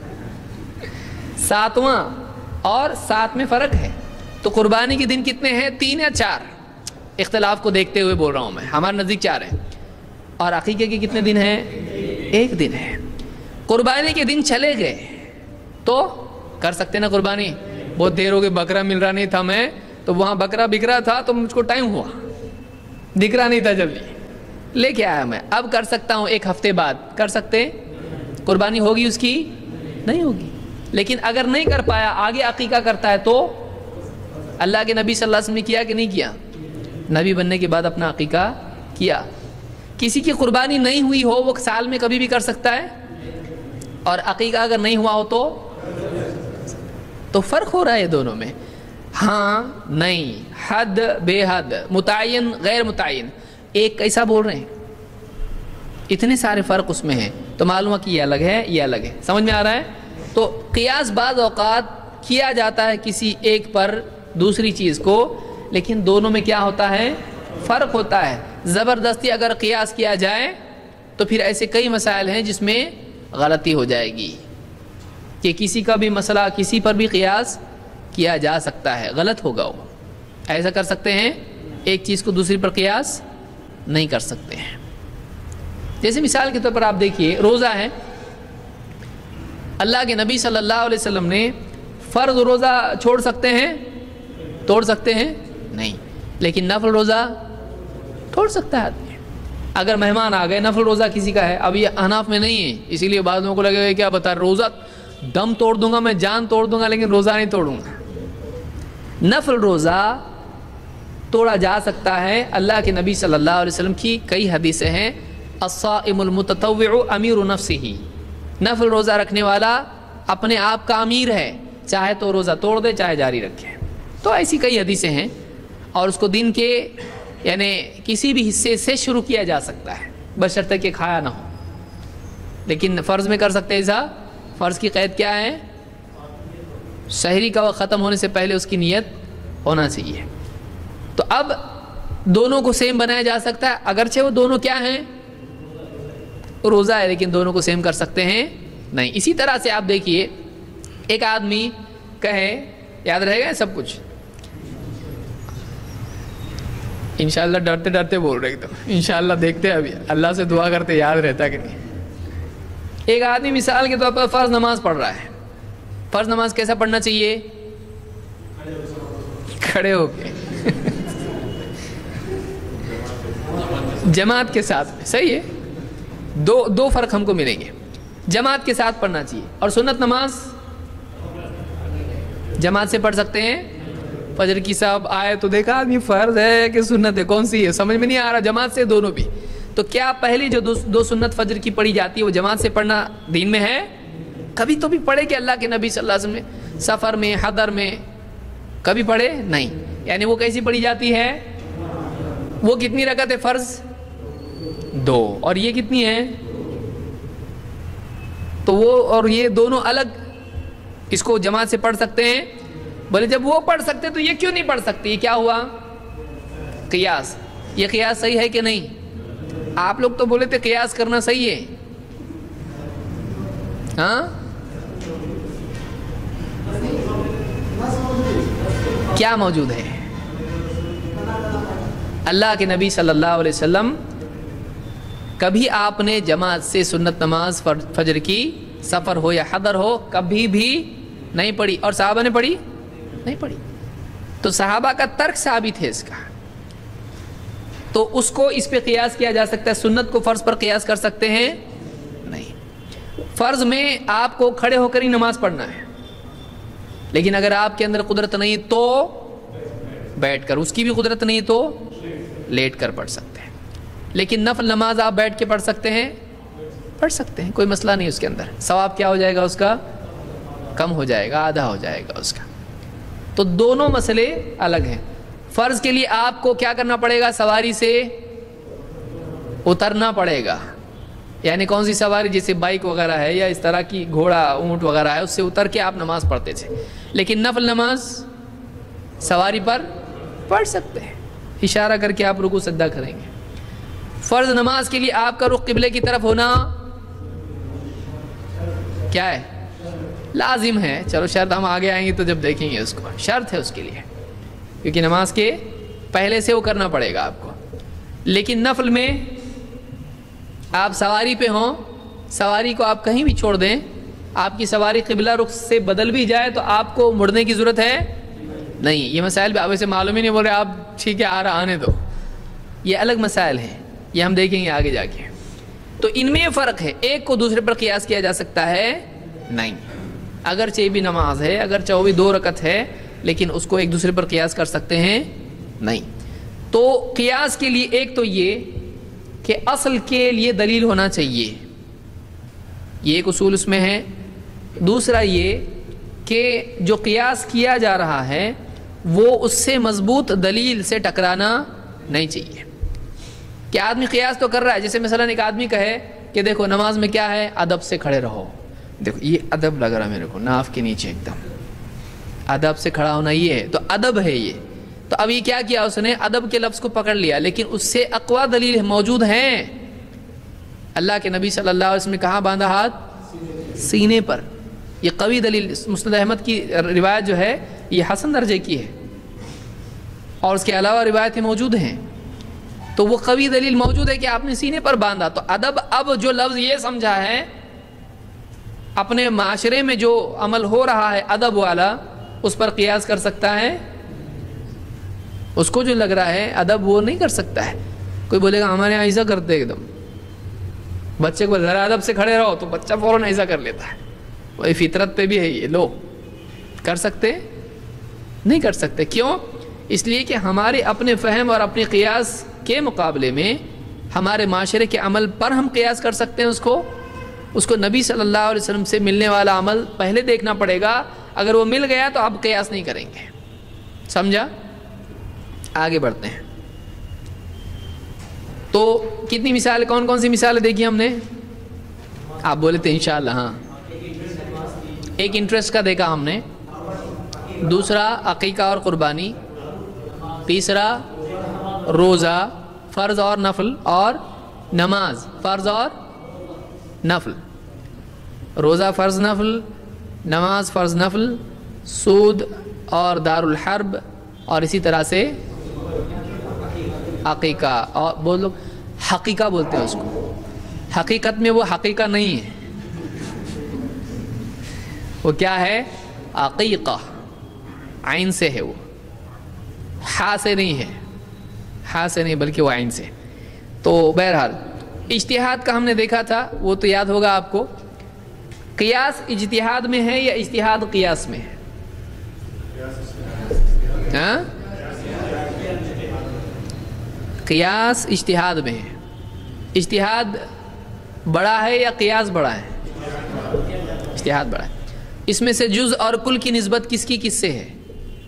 7واں اور 7 میں فرق ہے. تو قربانی کے دن کتنے ہیں؟ 3 یا 4؟ اختلاف کو دیکھتے ہوئے بول رہا ہوں میں. ہمارے نزدیک 4 ہیں. اور عقیقے کے کتنے دن ہیں؟ 1 دن ہے. قربانی کے دن چلے گئے تو کر سکتے نا قربانی. بہت دیر ہو گئی، بکرا مل رہا نہیں تھا، میں تو وہاں بکرا بک رہا تھا تو مجھ کو ٹائم ہوا، دکھ رہا نہیں تھا، جلدی لے کے آیا میں. اب کر سکتا ہوں 1 ہفتے بعد. کر سکتے؟ قربانی ہوگی اس کی؟ نہیں ہوگی. لیکن اگر نہیں کر پایا، آگے عقیقہ کرتا ہے تو اللہ کے نبی صلی اللہ علیہ وسلم نے کیا کہ نہیں کیا؟ نبی بننے کے بعد اپنا عقیقہ کیا. کسی کی قربانی نہیں ہوئی ہو وہ سال میں کبھی بھی کر سکتا ہے، اور عقیقہ اگر نہیں ہوا ہو تو فرق ہو رہا ہے دونوں میں. ہاں نہیں، حد بے حد، متعین غیر متعین، ایک کیسا بول رہے ہیں؟ اتنے سارے فرق اس میں ہیں. تو معلوم ہے کہ یہ الگ ہے یہ الگ ہے. سمجھ میں آ رہا ہے؟ تو قیاس بعض اوقات کیا جاتا ہے کسی ایک پر دوسری چیز کو، لیکن دونوں میں کیا ہوتا ہے؟ فرق ہوتا ہے. زبردستی اگر قیاس کیا جائے تو پھر ایسے کئی مسائل ہیں جس میں غلطی ہو جائے گی کہ کسی کا بھی مسئلہ کسی پر بھی قیاس کیا جا سکتا ہے، غلط ہوگا. وہ ایسا کر سکتے ہیں، ایک چیز کو دوسری پر قیاس نہیں کر سکتے ہیں. جیسے مثال کے طور پر آپ دیکھیے، روزہ ہے. اللہ کے نبی صلی اللہ علیہ وسلم نے فرض روزہ چھوڑ سکتے ہیں؟ توڑ سکتے ہیں؟ نہیں. لیکن نفل روزہ توڑ سکتا ہے آدمی. اگر مہمان آ گئے، نفل روزہ کسی کا ہے، اب یہ احناف میں نہیں ہے، اسی لیے بعض لوگوں کو لگے گا کیا بتا روزہ دم توڑ دوں گا، میں جان توڑ دوں گا، لیکن روزہ نہیں توڑوں گا۔ نفل روزہ توڑا جا سکتا ہے۔ اللہ کے نبی صلی اللہ علیہ وسلم کی کئی حدیثیں ہیں، الصائم المتطوع امیر نفسہ، نفل روزہ رکھنے والا اپنے آپ کا امیر ہے، چاہے تو روزہ توڑ دے چاہے جاری رکھے۔ تو ایسی کئی حدیثیں ہیں، اور اس کو دن کے یعنی کسی بھی حصے سے شروع کیا جا سکتا ہے، بشرطے کہ کھایا نہ ہو۔ لیکن فرض میں کر سکتے ہیں ایسا؟ فرض کی قید کیا ہے؟ سحری کا وقت ختم ہونے سے پہلے اس کی نیت ہونا چاہیے۔ تو اب دونوں کو سیم بنایا جا سکتا ہے، اگرچہ وہ دونوں کیا ہیں؟ روزہ ہے، لیکن دونوں کو سیم کر سکتے ہیں نہیں۔ اسی طرح سے آپ دیکھیے، ایک آدمی کہے، یاد رہے گا سب کچھ انشاءاللہ، ڈرتے ڈرتے بول رہے تو انشاءاللہ دیکھتے ہیں، ابھی اللہ سے دعا کرتے یاد رہتا کہ نہیں۔ ایک آدمی مثال کے طور پر فرض نماز پڑھ رہا ہے، فرض نماز کیسا پڑھنا چاہیے؟ کھڑے ہو کے جماعت کے ساتھ، صحیح ہے۔ دو فرق ہم کو ملیں گے، جماعت کے ساتھ پڑھنا چاہیے، اور سنت نماز جماعت سے پڑھ سکتے ہیں۔ فجر کی صاحب آئے تو دیکھا آدمی فرض ہے کہ سنت ہے، کون سی ہے سمجھ میں نہیں آ رہا، جماعت سے دونوں بھی۔ تو کیا پہلی جو دو سنت فجر کی پڑھی جاتی ہے وہ جماعت سے پڑھنا دین میں ہے؟ کبھی تو بھی پڑھے کہ اللہ کے نبی صلی اللہ علیہ وسلم نے سفر میں، حضر میں کبھی پڑھے نہیں؟ یعنی وہ کیسی پڑھی جاتی ہے؟ وہ کتنی رکعت ہے فرض؟ 2، اور یہ کتنی ہے؟ تو وہ اور یہ دونوں الگ، اس کو جماعت سے پڑھ سکتے ہیں۔ بولے جب وہ پڑھ سکتے تو یہ کیوں نہیں پڑھ سکتی؟ کیا ہوا؟ قیاس۔ یہ قیاس صحیح ہے کہ نہیں؟ آپ لوگ تو بولے تھے قیاس کرنا صحیح ہے، ہاں؟ کیا موجود ہے؟ اللہ کے نبی صلی اللہ علیہ وسلم کبھی آپ نے جماعت سے سنت نماز فجر کی، سفر ہو یا حضر ہو، کبھی بھی نہیں پڑھی، اور صحابہ نے پڑھی نہیں پڑھی۔ تو صحابہ کا ترک ثابت ہے اس کا، تو اس کو اس پہ قیاس کیا جا سکتا ہے۔ سنت کو فرض پر قیاس کر سکتے ہیں نہیں۔ فرض میں آپ کو کھڑے ہو کر ہی نماز پڑھنا ہے، لیکن اگر آپ کے اندر قدرت نہیں تو بیٹھ کر، اس کی بھی قدرت نہیں تو لیٹ کر پڑھ سکتے ہیں۔ لیکن نفل نماز آپ بیٹھ کے پڑھ سکتے ہیں، پڑھ سکتے ہیں، کوئی مسئلہ نہیں اس کے اندر۔ ثواب کیا ہو جائے گا اس کا؟ کم ہو جائے گا، آدھا ہو جائے گا اس کا۔ تو دونوں مسئلے الگ ہیں۔ فرض کے لیے آپ کو کیا کرنا پڑے گا؟ سواری سے اترنا پڑے گا، یعنی کون سی سواری؟ جیسے بائک وغیرہ ہے یا اس طرح کی گھوڑا اونٹ وغیرہ ہے، اس سے اتر کے آپ نماز پڑھتے تھے۔ لیکن نفل نماز سواری پر پڑھ سکتے ہیں، اشارہ کر کے آپ رکوع سجدہ کریں گے۔ فرض نماز کے لیے آپ کا رخ قبلے کی طرف ہونا کیا ہے؟ لازم ہے۔ چلو شاید ہم آگے آئیں گے تو جب دیکھیں گے اس کو، شرط ہے اس کے لیے، کیونکہ نماز کے پہلے سے وہ کرنا پڑے گا آپ کو۔ لیکن نفل میں آپ سواری پہ ہوں، سواری کو آپ کہیں بھی چھوڑ دیں، آپ کی سواری قبلہ رخ سے بدل بھی جائے تو آپ کو مڑنے کی ضرورت ہے نہیں۔ یہ مسائل بھی آپ ایسے معلوم ہی نہیں بول رہے آپ ٹھیک ہے آ رہا آنے دو، یہ الگ مسائل ہیں، یہ ہم دیکھیں گے آگے جا کے۔ تو ان میں یہ فرق ہے، ایک کو دوسرے پر قیاس کیا جا سکتا ہے نہیں، اگرچہ بھی نماز ہے، اگرچہ وہ بھی 2 رکعت ہے، لیکن اس کو ایک دوسرے پر قیاس کر سکتے ہیں نہیں۔ تو قیاس کے لیے ایک تو یہ کہ اصل کے لیے دلیل ہونا چاہیے، یہ ایک اصول اس میں ہے۔ دوسرا یہ کہ جو قیاس کیا جا رہا ہے وہ اس سے مضبوط دلیل سے ٹکرانا نہیں چاہیے۔ کہ آدمی قیاس تو کر رہا ہے، جیسے مثلا ایک آدمی کہے کہ دیکھو نماز میں کیا ہے؟ ادب سے کھڑے رہو۔ دیکھو یہ ادب لگ رہا میرے کو، ناف کے نیچے ایک دم ادب سے کھڑا ہونا، یہ ہے تو ادب ہے یہ۔ تو اب یہ کیا کیا اس نے؟ ادب کے لفظ کو پکڑ لیا، لیکن اس سے اقوی دلیل موجود ہیں۔ اللہ کے نبی صلی اللہ علیہ وسلم نے کہاں باندھا؟ ہاتھ سینے پر، یہ قوی دلیل۔ مسند احمد کی روایت جو ہے یہ حسن درجے کی ہے، اور اس کے علاوہ روایتیں موجود ہیں، تو وہ قوی دلیل موجود ہے کہ آپ نے سینے پر باندھا۔ تو ادب، اب جو لفظ یہ سمجھا ہے اپنے معاشرے میں جو عمل ہو رہا ہے ادب والا، اس پر قیاس کر سکتا ہے؟ اس کو جو لگ رہا ہے ادب وہ نہیں کر سکتا ہے۔ کوئی بولے گا ہمارے یہاں ایسا کرتے ایک دم، بچے کو ذرا ادب سے کھڑے رہو تو بچہ فوراً ایسا کر لیتا ہے، وہی فطرت پہ بھی ہے یہ، لو کر سکتے نہیں کر سکتے. کیوں؟ اس لیے کہ ہمارے اپنے فہم اور اپنے قیاس کے مقابلے میں ہمارے معاشرے کے عمل پر ہم قیاس کر سکتے ہیں. اس کو نبی صلی اللہ علیہ وسلم سے ملنے والا عمل پہلے دیکھنا پڑے گا. اگر وہ مل گیا تو آپ قیاس نہیں کریں گے. سمجھا؟ آگے بڑھتے ہیں. تو کتنی مثال، کون کون سی مثالیں دیکھی ہم نے؟ آپ بولے تھے انشاءاللہ. ہاں، ایک انٹرسٹ کا دیکھا ہم نے، دوسرا عقیقہ اور قربانی، تیسرا روزہ فرض اور نفل، اور نماز فرض اور نفل. روزہ فرض نفل، نماز فرض نفل، سود اور دار الحرب، اور اسی طرح سے عقیقہ. اور بہت لوگ حقیقہ بولتے ہیں اس کو، حقیقت میں وہ حقیقہ نہیں ہے. وہ کیا ہے؟ عقیقہ، عین سے ہے، وہ ہا سے نہیں ہے، ہا سے نہیں بلکہ وہ عین سے. تو بہرحال اجتہاد کا ہم نے دیکھا تھا، وہ تو یاد ہوگا آپ کو. قیاس اجتہاد میں ہے یا اجتہاد قیاس میں ہے؟ ہاں؟ قیاس اجتہاد میں ہے. اجتہاد بڑا ہے یا قیاس بڑا ہے؟ اجتہاد بڑا ہے. اس میں سے جز اور کل کی نسبت کس کی کس سے ہے؟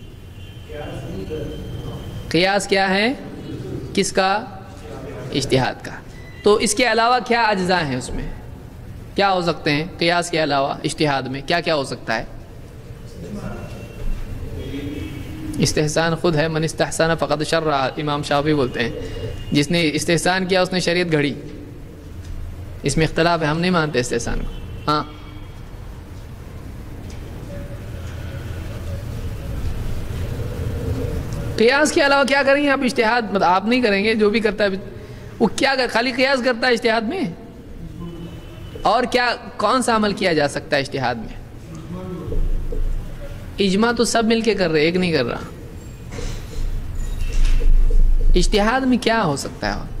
قیاس کیا ہے؟ کس کا؟ اجتہاد کا. تو اس کے علاوہ کیا اجزاء ہیں؟ اس میں کیا ہو سکتے ہیں قیاس کے علاوہ؟ اجتہاد میں کیا کیا ہو سکتا ہے؟ استحسان خود ہے، من استحسان فقد شرع، امام شافعی بولتے ہیں. جس نے استحسان کیا اس نے شریعت گھڑی. اس میں اختلاف ہے، ہم نہیں مانتے استحسان کو. ہاں، قیاس کے علاوہ کیا کریں گے آپ؟ اجتہاد مطلب آپ نہیں کریں گے، جو بھی کرتا ہے وہ کیا خالی قیاس کرتا ہے اجتہاد میں؟ اور کیا کون سا عمل کیا جا سکتا ہے اجتہاد میں؟ اجماع تو سب مل کے کر رہے، ایک نہیں کر رہا. اجتہاد میں کیا ہو سکتا ہے؟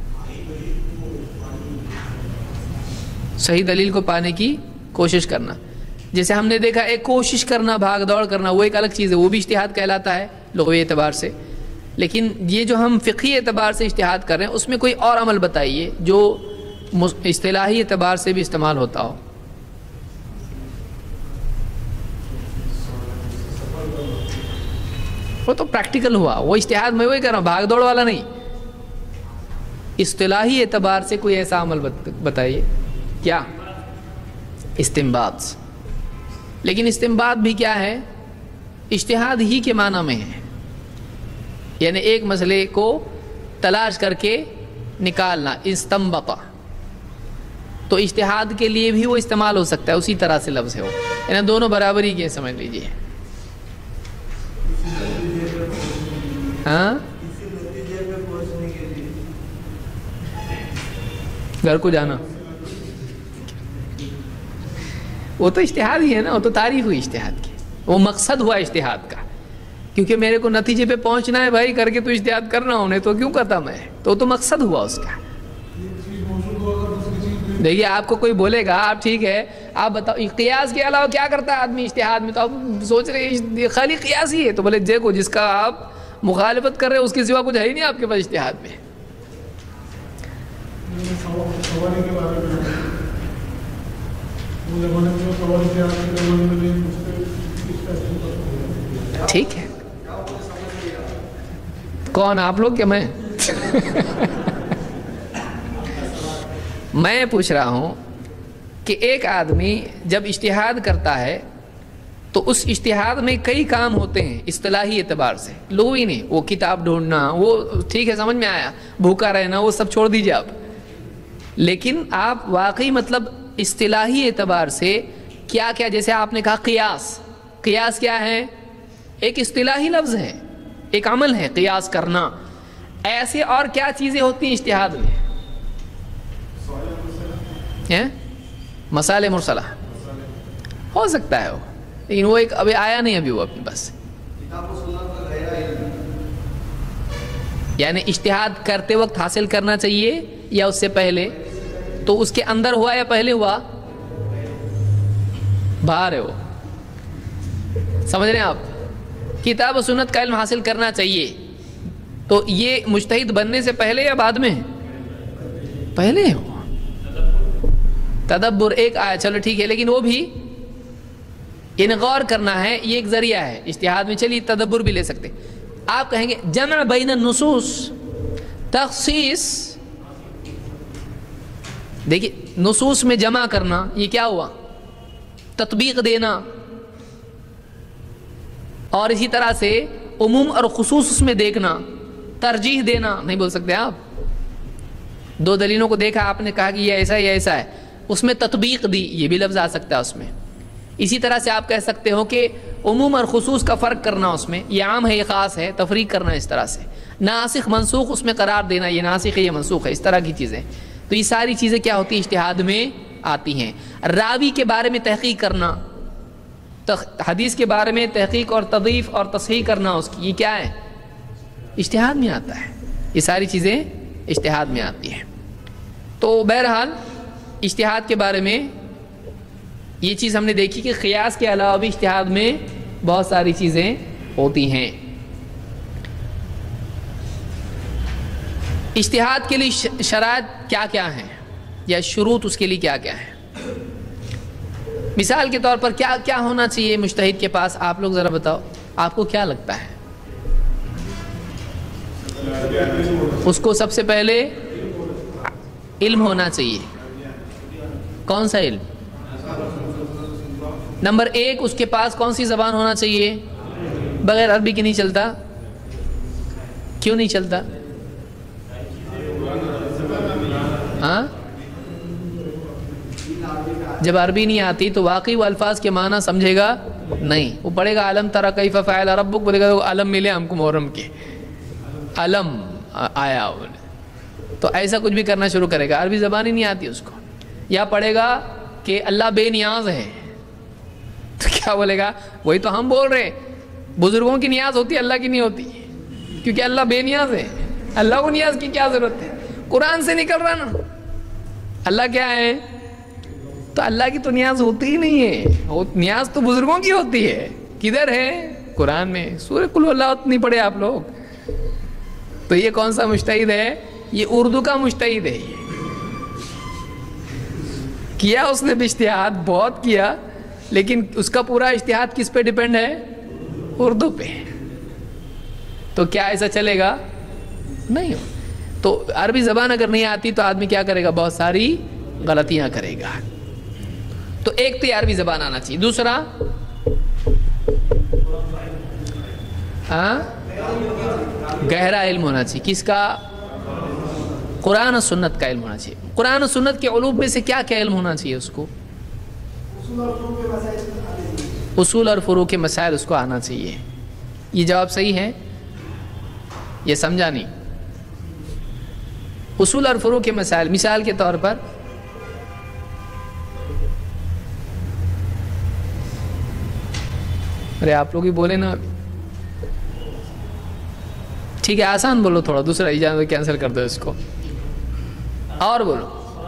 صحیح دلیل کو پانے کی کوشش کرنا. جیسے ہم نے دیکھا ایک کوشش کرنا، بھاگ دوڑ کرنا، وہ ایک الگ چیز ہے، وہ بھی اجتہاد کہلاتا ہے لغوی اعتبار سے. لیکن یہ جو ہم فقہی اعتبار سے اجتہاد کر رہے ہیں، اس میں کوئی اور عمل بتائیے جو اصطلاحی اعتبار سے بھی استعمال ہوتا ہو. وہ تو پریکٹیکل ہوا، وہ اجتہاد میں وہی کر رہا ہوں، بھاگ دوڑ والا نہیں. اصطلاحی اعتبار سے کوئی ایسا عمل بتائیے. کیا؟ استنباط. لیکن استنباط بھی کیا ہے؟ اجتہاد ہی کے معنی میں ہے، یعنی ایک مسئلے کو تلاش کر کے نکالنا. استنبطا تو اجتہاد کے لیے بھی وہ استعمال ہو سکتا ہے، اسی طرح سے لفظ ہے وہ، یعنی دونوں برابری کے سمجھ لیجیے. ہاں، گھر کو جانا وہ تو اجتہاد ہی ہے نا، وہ تو تعریف ہوئی اجتہاد کی، وہ مقصد ہوا اجتہاد کا. کیونکہ میرے کو نتیجے پہ پہنچنا ہے بھائی، کر کے تو اجتہاد کرنا ہونے تو کیوں کرتا میں، تو مقصد ہوا اس کا. دیکھیے آپ کو کوئی بولے گا آپ ٹھیک ہے آپ بتاؤ قیاس کے علاوہ کیا کرتا ہے آدمی اجتہاد میں، تو آپ سوچ رہے ہیں خالی قیاس ہی ہے. تو بولے دیکھو جس کا آپ مخالفت کر رہے ہیں اس کے سوا کچھ ہے ہی نہیں آپ کے پاس اجتہاد میں. ٹھیک ہے، کون آپ لوگ کہ میں میں پوچھ رہا ہوں کہ ایک آدمی جب اجتہاد کرتا ہے تو اس اجتہاد میں کئی کام ہوتے ہیں اصطلاحی اعتبار سے، لغوی نہیں. وہ کتاب ڈھونڈنا وہ ٹھیک ہے سمجھ میں آیا، بھوکا رہنا وہ سب چھوڑ دیجیے آپ. لیکن آپ واقعی مطلب اصطلاحی اعتبار سے کیا کیا، جیسے آپ نے کہا قیاس. قیاس کیا ہے؟ ایک اصطلاحی لفظ ہے، ایک عمل ہے قیاس کرنا. ایسے اور کیا چیزیں ہوتی ہیں اجتہاد میں؟ مسائل مرسلہ ہو سکتا ہے وہ، لیکن وہ ایک ابھی آیا نہیں، ابھی وہ اپنے پاس. یعنی اجتہاد کرتے وقت حاصل کرنا چاہیے یا اس سے پہلے؟ تو اس کے اندر ہوا یا پہلے ہوا؟ باہر ہے وہ. سمجھ رہے ہیں آپ؟ کتاب و سنت کا علم حاصل کرنا چاہیے. تو یہ مجتہد بننے سے پہلے یا بعد میں؟ پہلے ہو. تدبر ایک آیا چلو ٹھیک ہے، لیکن وہ بھی ان غور کرنا ہے، یہ ایک ذریعہ ہے اجتہاد میں. چلیے تدبر بھی لے سکتے. آپ کہیں گے جمع بین النصوص، تخصیص. دیکھیے نصوص میں جمع کرنا یہ کیا ہوا؟ تطبیق دینا. اور اسی طرح سے عموم اور خصوص اس میں دیکھنا، ترجیح دینا. نہیں بول سکتے آپ؟ دو دلیلوں کو دیکھا آپ نے کہا کہ یہ ایسا ہے یہ ایسا ہے، اس میں تطبیق دی، یہ بھی لفظ آ سکتا ہے اس میں. اسی طرح سے آپ کہہ سکتے ہو کہ عموم اور خصوص کا فرق کرنا، اس میں یہ عام ہے یہ خاص ہے، تفریق کرنا اس طرح سے. ناسخ منسوخ اس میں قرار دینا، یہ ناسخ ہے یہ منسوخ ہے، اس طرح کی چیزیں. تو یہ ساری چیزیں کیا ہوتی ہیں؟ اجتہاد میں آتی ہیں. راوی کے بارے میں تحقیق کرنا، حدیث کے بارے میں تحقیق اور تضعیف اور تصحیح کرنا اس کی، یہ کیا ہے؟ اجتہاد میں آتا ہے. یہ ساری چیزیں اجتہاد میں آتی ہیں. تو بہرحال اجتہاد کے بارے میں یہ چیز ہم نے دیکھی کہ قیاس کے علاوہ بھی اجتہاد میں بہت ساری چیزیں ہوتی ہیں. اجتہاد کے لیے شرائط کیا کیا ہیں یا شروط اس کے لیے کیا کیا ہیں؟ مثال کے طور پر کیا کیا ہونا چاہیے مجتہد کے پاس؟ آپ لوگ ذرا بتاؤ، آپ کو کیا لگتا ہے؟ اس کو سب سے پہلے علم ہونا چاہیے. کون سا علم؟ نمبر ایک، اس کے پاس کون سی زبان ہونا چاہیے؟ بغیر عربی کے نہیں چلتا. کیوں نہیں چلتا؟ ہاں، جب عربی نہیں آتی تو واقعی وہ الفاظ کے معنی سمجھے گا نہیں. وہ پڑھے گا علم تری کیف فعل ربک، بولے گا علم ملے ہم کو محرم کے، علم آیا تو ایسا کچھ بھی کرنا شروع کرے گا. عربی زبان ہی نہیں آتی اس کو. یا پڑھے گا کہ اللہ بے نیاز ہے تو کیا بولے گا؟ وہی تو ہم بول رہے ہیں، بزرگوں کی نیاز ہوتی ہے، اللہ کی نہیں ہوتی، کیونکہ اللہ بے نیاز ہے. اللہ کو نیاز کی کیا ضرورت ہے؟ قرآن سے نکل رہا نا. اللہ کیا ہے؟ تو اللہ کی تو نیاز ہوتی ہی نہیں ہے. نیاز تو بزرگوں کی ہوتی ہے. کدھر ہے؟ قرآن میں. سورہ قل اللہ نہیں پڑھے آپ لوگ؟ تو یہ کون سا مجتہد ہے؟ یہ اردو کا مجتہد ہے. کیا اس نے بھی اجتہاد بہت کیا، لیکن اس کا پورا اجتہاد کس پہ ڈیپینڈ ہے؟ اردو پہ. تو کیا ایسا چلے گا؟ نہیں. تو عربی زبان اگر نہیں آتی تو آدمی کیا کرے گا؟ بہت ساری غلطیاں کرے گا. تو ایک تو عربی زبان آنا چاہیے. دوسرا گہرا علم ہونا چاہیے. کس کا؟ قرآن و سنت کا علم ہونا چاہیے. قرآن و سنت کے علوم میں سے کیا کیا علم ہونا چاہیے اس کو؟ اصول اور فروع کے مسائل اس کو آنا چاہیے. یہ جواب صحیح ہے؟ یہ سمجھا نہیں؟ اصول اور فروع کے مسائل مثال کے طور پر ارے آپ لوگ ہی بولے نا. ٹھیک ہے آسان بولو تھوڑا، دوسرا اجازت کینسل کر دو اس کو. اور بولو.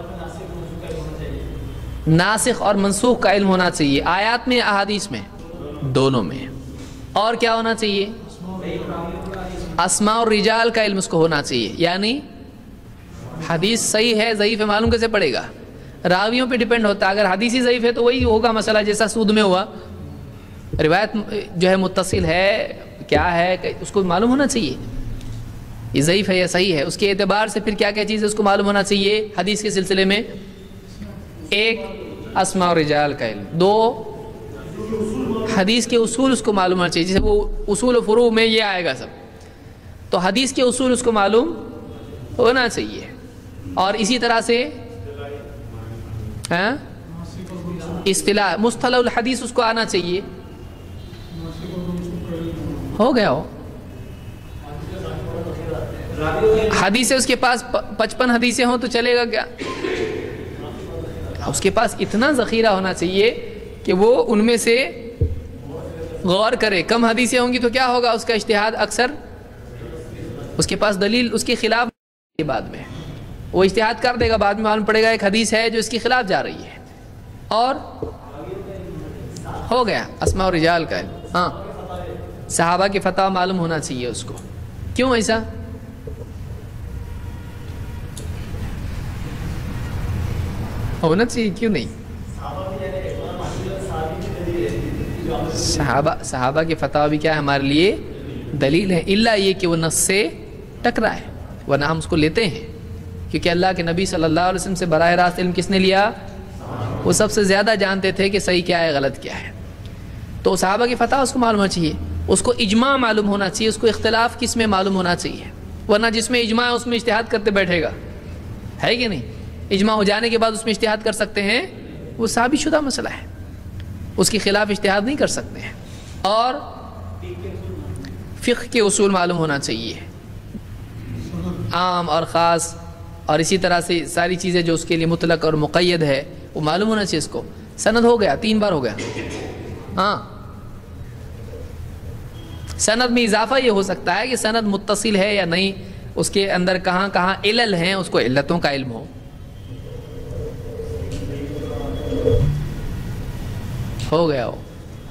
ناسخ اور منسوخ کا علم ہونا چاہیے. آیات میں احادیث میں؟ دونوں میں. اور کیا ہونا چاہیے؟ اسماء اور رجال کا علم اس کو ہونا چاہیے. یعنی حدیث صحیح ہے ضعیف ہے معلوم کیسے پڑے گا؟ راویوں پہ ڈیپینڈ ہوتا ہے. اگر حدیث ہی ضعیف ہے تو وہی ہوگا مسئلہ جیسا سود میں ہوا. روایت جو ہے متصل ہے کیا ہے اس کو معلوم ہونا چاہیے، یہ ضعیف ہے یا صحیح ہے. اس کے اعتبار سے پھر کیا کیا چیز ہے اس کو معلوم ہونا چاہیے حدیث کے سلسلے میں؟ ایک اسماء و رجال کا علم. دو حدیث کے اصول اس کو معلوم ہونا چاہیے. جیسے وہ اصول و فروع میں یہ آئے گا سب، تو حدیث کے اصول اس کو معلوم ہونا چاہیے. اور اسی طرح سے اصطلاح مصطلح الحدیث اس کو آنا چاہیے. ہو گیا ہو حدیثیں اس کے پاس 55 حدیثیں ہوں تو چلے گا کیا؟ اس کے پاس اتنا ذخیرہ ہونا چاہیے کہ وہ ان میں سے غور کرے. کم حدیثیں ہوں گی تو کیا ہوگا؟ اس کا اجتہاد اکثر اس کے پاس دلیل اس کے خلاف کے بعد میں وہ اجتہاد کر دے گا، بعد میں معلوم پڑے گا ایک حدیث ہے جو اس کے خلاف جا رہی ہے، اور ہو گیا اسماء و رجال کا علم۔ ہاں صحابہ کے فتح معلوم ہونا چاہیے اس کو۔ کیوں ایسا؟ ہونا چاہیے، کیوں نہیں؟ صحابہ کے فتح بھی کیا ہے ہمارے لیے دلیل ہے، الا یہ کہ وہ نص سے ٹکرا ہے، ورنہ ہم اس کو لیتے ہیں، کیونکہ اللہ کے نبی صلی اللہ علیہ وسلم سے براہ راست علم کس نے لیا؟ وہ سب سے زیادہ جانتے تھے کہ صحیح کیا ہے غلط کیا ہے۔ تو صحابہ کی فتح اس کو معلوم ہونا چاہیے، اس کو اجماع معلوم ہونا چاہیے، اس کو اختلاف کس میں معلوم ہونا چاہیے، ورنہ جس میں اجماع ہے اس میں اجتہاد کرتے بیٹھے گا، ہے کہ نہیں؟ اجماع ہو جانے کے بعد اس میں اجتہاد کر سکتے ہیں، وہ ثابت شدہ مسئلہ ہے، اس کے خلاف اجتہاد نہیں کر سکتے ہیں۔ اور فقہ کے اصول معلوم ہونا چاہیے، عام اور خاص، اور اسی طرح سے ساری چیزیں جو اس کے لیے مطلق اور مقید ہے وہ معلوم ہونا چاہیے اس کو۔ سند ہو گیا، 3 بار ہو گیا۔ ہاں سند میں اضافہ یہ ہو سکتا ہے کہ سند متصل ہے یا نہیں، اس کے اندر کہاں کہاں علل ہیں، اس کو علتوں کا علم ہو گیا ہو۔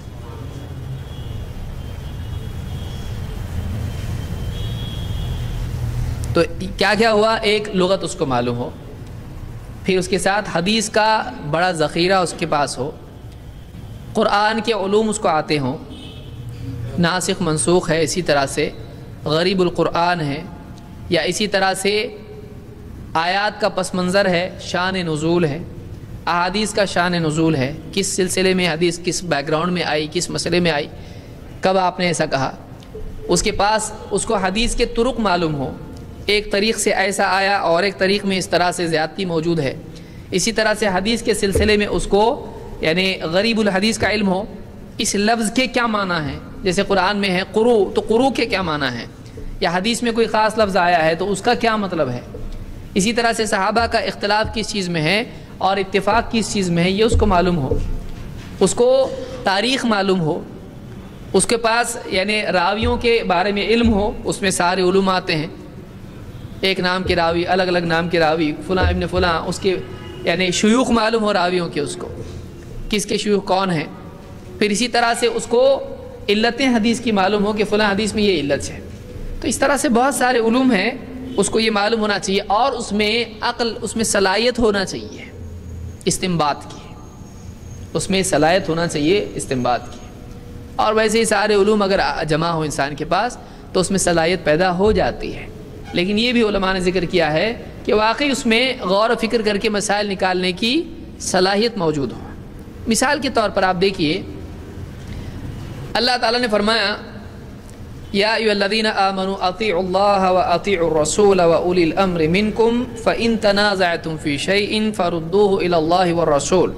تو کیا کیا ہوا؟ ایک لغت اس کو معلوم ہو، پھر اس کے ساتھ حدیث کا بڑا ذخیرہ اس کے پاس ہو، قرآن کے علوم اس کو آتے ہوں، ناسخ منسوخ ہے، اسی طرح سے غریب القرآن ہے، یا اسی طرح سے آیات کا پس منظر ہے، شان نزول ہے، احادیث کا شان نزول ہے، کس سلسلے میں حدیث کس بیک گراؤنڈ میں آئی، کس مسئلے میں آئی، کب آپ نے ایسا کہا۔ اس کے پاس اس کو حدیث کے طرق معلوم ہو، ایک طریق سے ایسا آیا اور ایک طریق میں اس طرح سے زیادتی موجود ہے، اسی طرح سے حدیث کے سلسلے میں اس کو یعنی غریب الحدیث کا علم ہو، اس لفظ کے کیا معنی ہیں، جیسے قرآن میں ہے قرو، تو قرو کے کیا معنی ہیں، یا حدیث میں کوئی خاص لفظ آیا ہے تو اس کا کیا مطلب ہے۔ اسی طرح سے صحابہ کا اختلاف کس چیز میں ہے اور اتفاق کس چیز میں ہے، یہ اس کو معلوم ہو، اس کو تاریخ معلوم ہو، اس کے پاس یعنی راویوں کے بارے میں علم ہو، اس میں سارے علوم آتے ہیں، ایک نام کے راوی، الگ الگ نام کے راوی، فلاں ابن فلاں، اس کے یعنی شیوخ معلوم ہو راویوں کے، اس کو کس کے شیوخ کون ہیں، پھر اسی طرح سے اس کو علتیں حدیث کی معلوم ہو کہ فلاں حدیث میں یہ علت ہے۔ تو اس طرح سے بہت سارے علوم ہیں، اس کو یہ معلوم ہونا چاہیے، اور اس میں عقل، اس میں صلاحیت ہونا چاہیے استنباط کی، اس میں صلاحیت ہونا چاہیے استنباط کی۔ اور ویسے ہی سارے علوم اگر جمع ہو انسان کے پاس تو اس میں صلاحیت پیدا ہو جاتی ہے، لیکن یہ بھی علماء نے ذکر کیا ہے کہ واقعی اس میں غور و فکر کر کے مسائل نکالنے کی صلاحیت موجود ہو۔ مثال کے طور پر آپ دیکھیے، اللہ تعالیٰ نے فرمایا یا ایھا الذین آمنوا اطیعوا اللہ واطیعوا الرسول واولی الامر منکم فان تنازعتم فی شیء فردوہ الی اللہ والرسول۔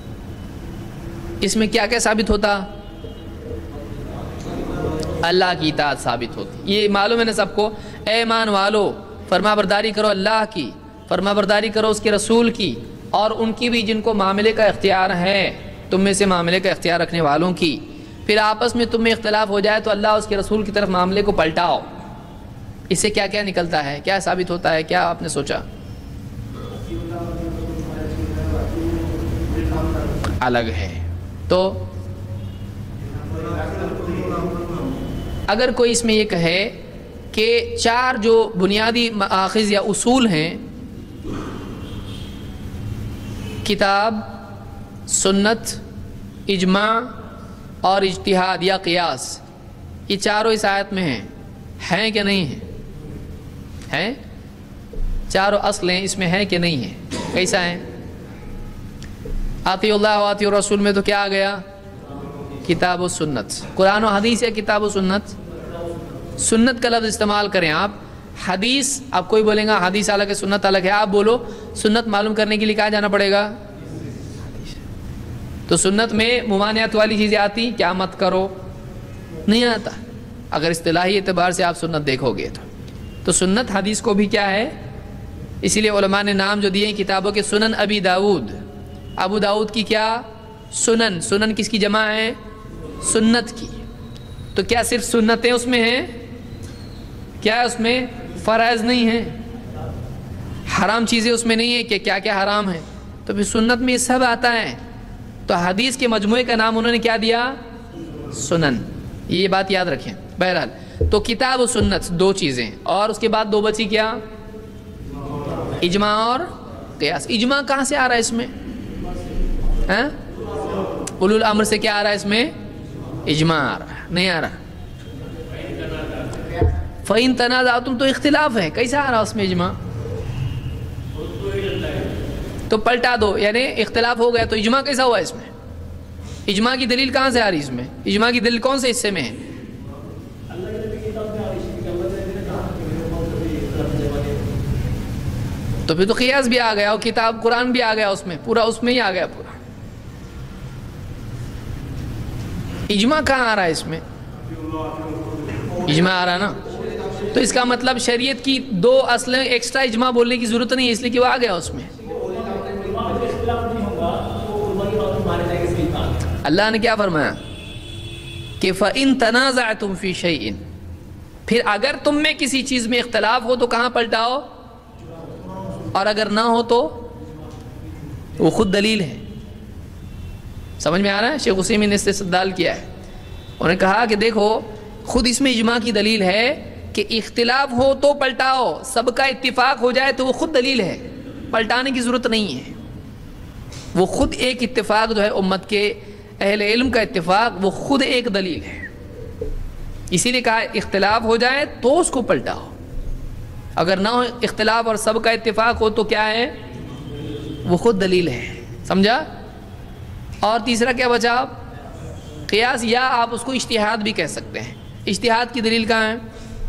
اس میں کیا کیا ثابت ہوتا؟ اللہ کی اطاعت ثابت ہوتی، یہ معلوم ہے نا سب کو۔ اے ایمان والو، فرما برداری کرو اللہ کی، فرما برداری کرو اس کے رسول کی، اور ان کی بھی جن کو معاملے کا اختیار ہے، تم میں سے معاملے کا اختیار رکھنے والوں کی۔ پھر آپس میں تم میں اختلاف ہو جائے تو اللہ اس کے رسول کی طرف معاملے کو پلٹاؤ۔ اس سے کیا کیا نکلتا ہے، کیا ثابت ہوتا ہے، کیا آپ نے سوچا؟ الگ ہے۔ تو اگر کوئی اس میں یہ کہے کہ 4 جو بنیادی مآخذ یا اصول ہیں، کتاب، سنت، اجماع اور اجتہاد یا قیاس، یہ چاروں اس آیت میں ہیں کہ نہیں ہیں؟ ہیں؟ چاروں اصل ہیں، اس میں ہیں کہ نہیں ہیں؟ کیسا ہیں؟ اطیعوا اللہ واطیعوا الرسول میں تو کیا آ گیا؟ کتاب و سنت۔ قرآن و حدیث یا کتاب و سنت؟ سنت کا لفظ استعمال کریں آپ۔ حدیث، آپ کوئی بولیں گا حدیث الگ ہے سنت الگ ہے، آپ بولو سنت معلوم کرنے کے لیے کہاں جانا پڑے گا؟ تو سنت میں ممانعت والی چیزیں آتی، کیا مت کرو، نہیں آتا۔ اگر اصطلاحی اعتبار سے آپ سنت دیکھو گے تو سنت حدیث کو بھی کیا ہے، اسی لیے علماء نے نام جو دیے ہیں کتابوں کے، سنن ابی داود، ابو داود کی کیا سنن، سنن کس کی جمع ہے؟ سنت کی۔ تو کیا صرف سنتیں اس میں ہیں؟ کیا ہے اس میں؟ فرائض نہیں ہے، حرام چیزیں اس میں نہیں ہے کہ کیا کیا حرام ہے، تو پھر سنت میں یہ سب آتا ہے، تو حدیث کے مجموعے کا نام انہوں نے کیا دیا؟ سنن۔ یہ بات یاد رکھیں۔ بہرحال تو کتاب و سنت دو چیزیں، اور اس کے بعد دو بچی کیا؟ اجماع اور قیاس۔ اجماع کہاں سے آ رہا ہے اس میں؟ اولو الامر سے کیا آ رہا ہے اس میں؟ اجماع آ رہا ہے، نہیں آ رہا؟ فَإِن تَنَازَعْتُمْ تو اختلاف ہے، کیسا آ رہا اس میں اجماع؟ تو پلٹا دو، یعنی اختلاف ہو گیا تو اجماع کیسا ہوا اس میں؟ اجماع کی دلیل کہاں سے آ رہی اس میں؟ اجماع کی دلیل کون سے حصے میں ہے؟ تو پھر تو قیاس بھی آ گیا اور کتاب قرآن بھی آ گیا اس میں، پورا اس میں ہی آ گیا پورا۔ اجماع کہاں آ رہا ہے اس میں؟ اجماع آ رہا نا، تو اس کا مطلب شریعت کی دو اصلیں ایکسٹرا اجماع بولنے کی ضرورت نہیں ہے، اس لیے کہ وہ آ گیا اس میں۔ اللہ نے کیا فرمایا کہ فَإِن تَنَازَعْتُمْ فِي شَيْءٍ، پھر اگر تم میں کسی چیز میں اختلاف ہو تو کہاں پلٹاؤ، اور اگر نہ ہو تو وہ خود دلیل ہے۔ سمجھ میں آ رہا ہے؟ شیخ عثیمین نے استدلال کیا ہے، انہوں نے کہا کہ دیکھو خود اس میں اجماع کی دلیل ہے کہ اختلاف ہو تو پلٹاؤ، سب کا اتفاق ہو جائے تو وہ خود دلیل ہے، پلٹانے کی ضرورت نہیں ہے، وہ خود ایک اتفاق جو ہے امت کے اہل علم کا اتفاق، وہ خود ایک دلیل ہے۔ اسی لیے کہا اختلاف ہو جائے تو اس کو پلٹاؤ، اگر نہ ہو اختلاف اور سب کا اتفاق ہو تو کیا ہے؟ وہ خود دلیل ہے۔ سمجھا؟ اور تیسرا کیا بچا؟ قیاس، یا آپ اس کو اجتہاد بھی کہہ سکتے ہیں۔ اجتہاد کی دلیل کہاں ہے؟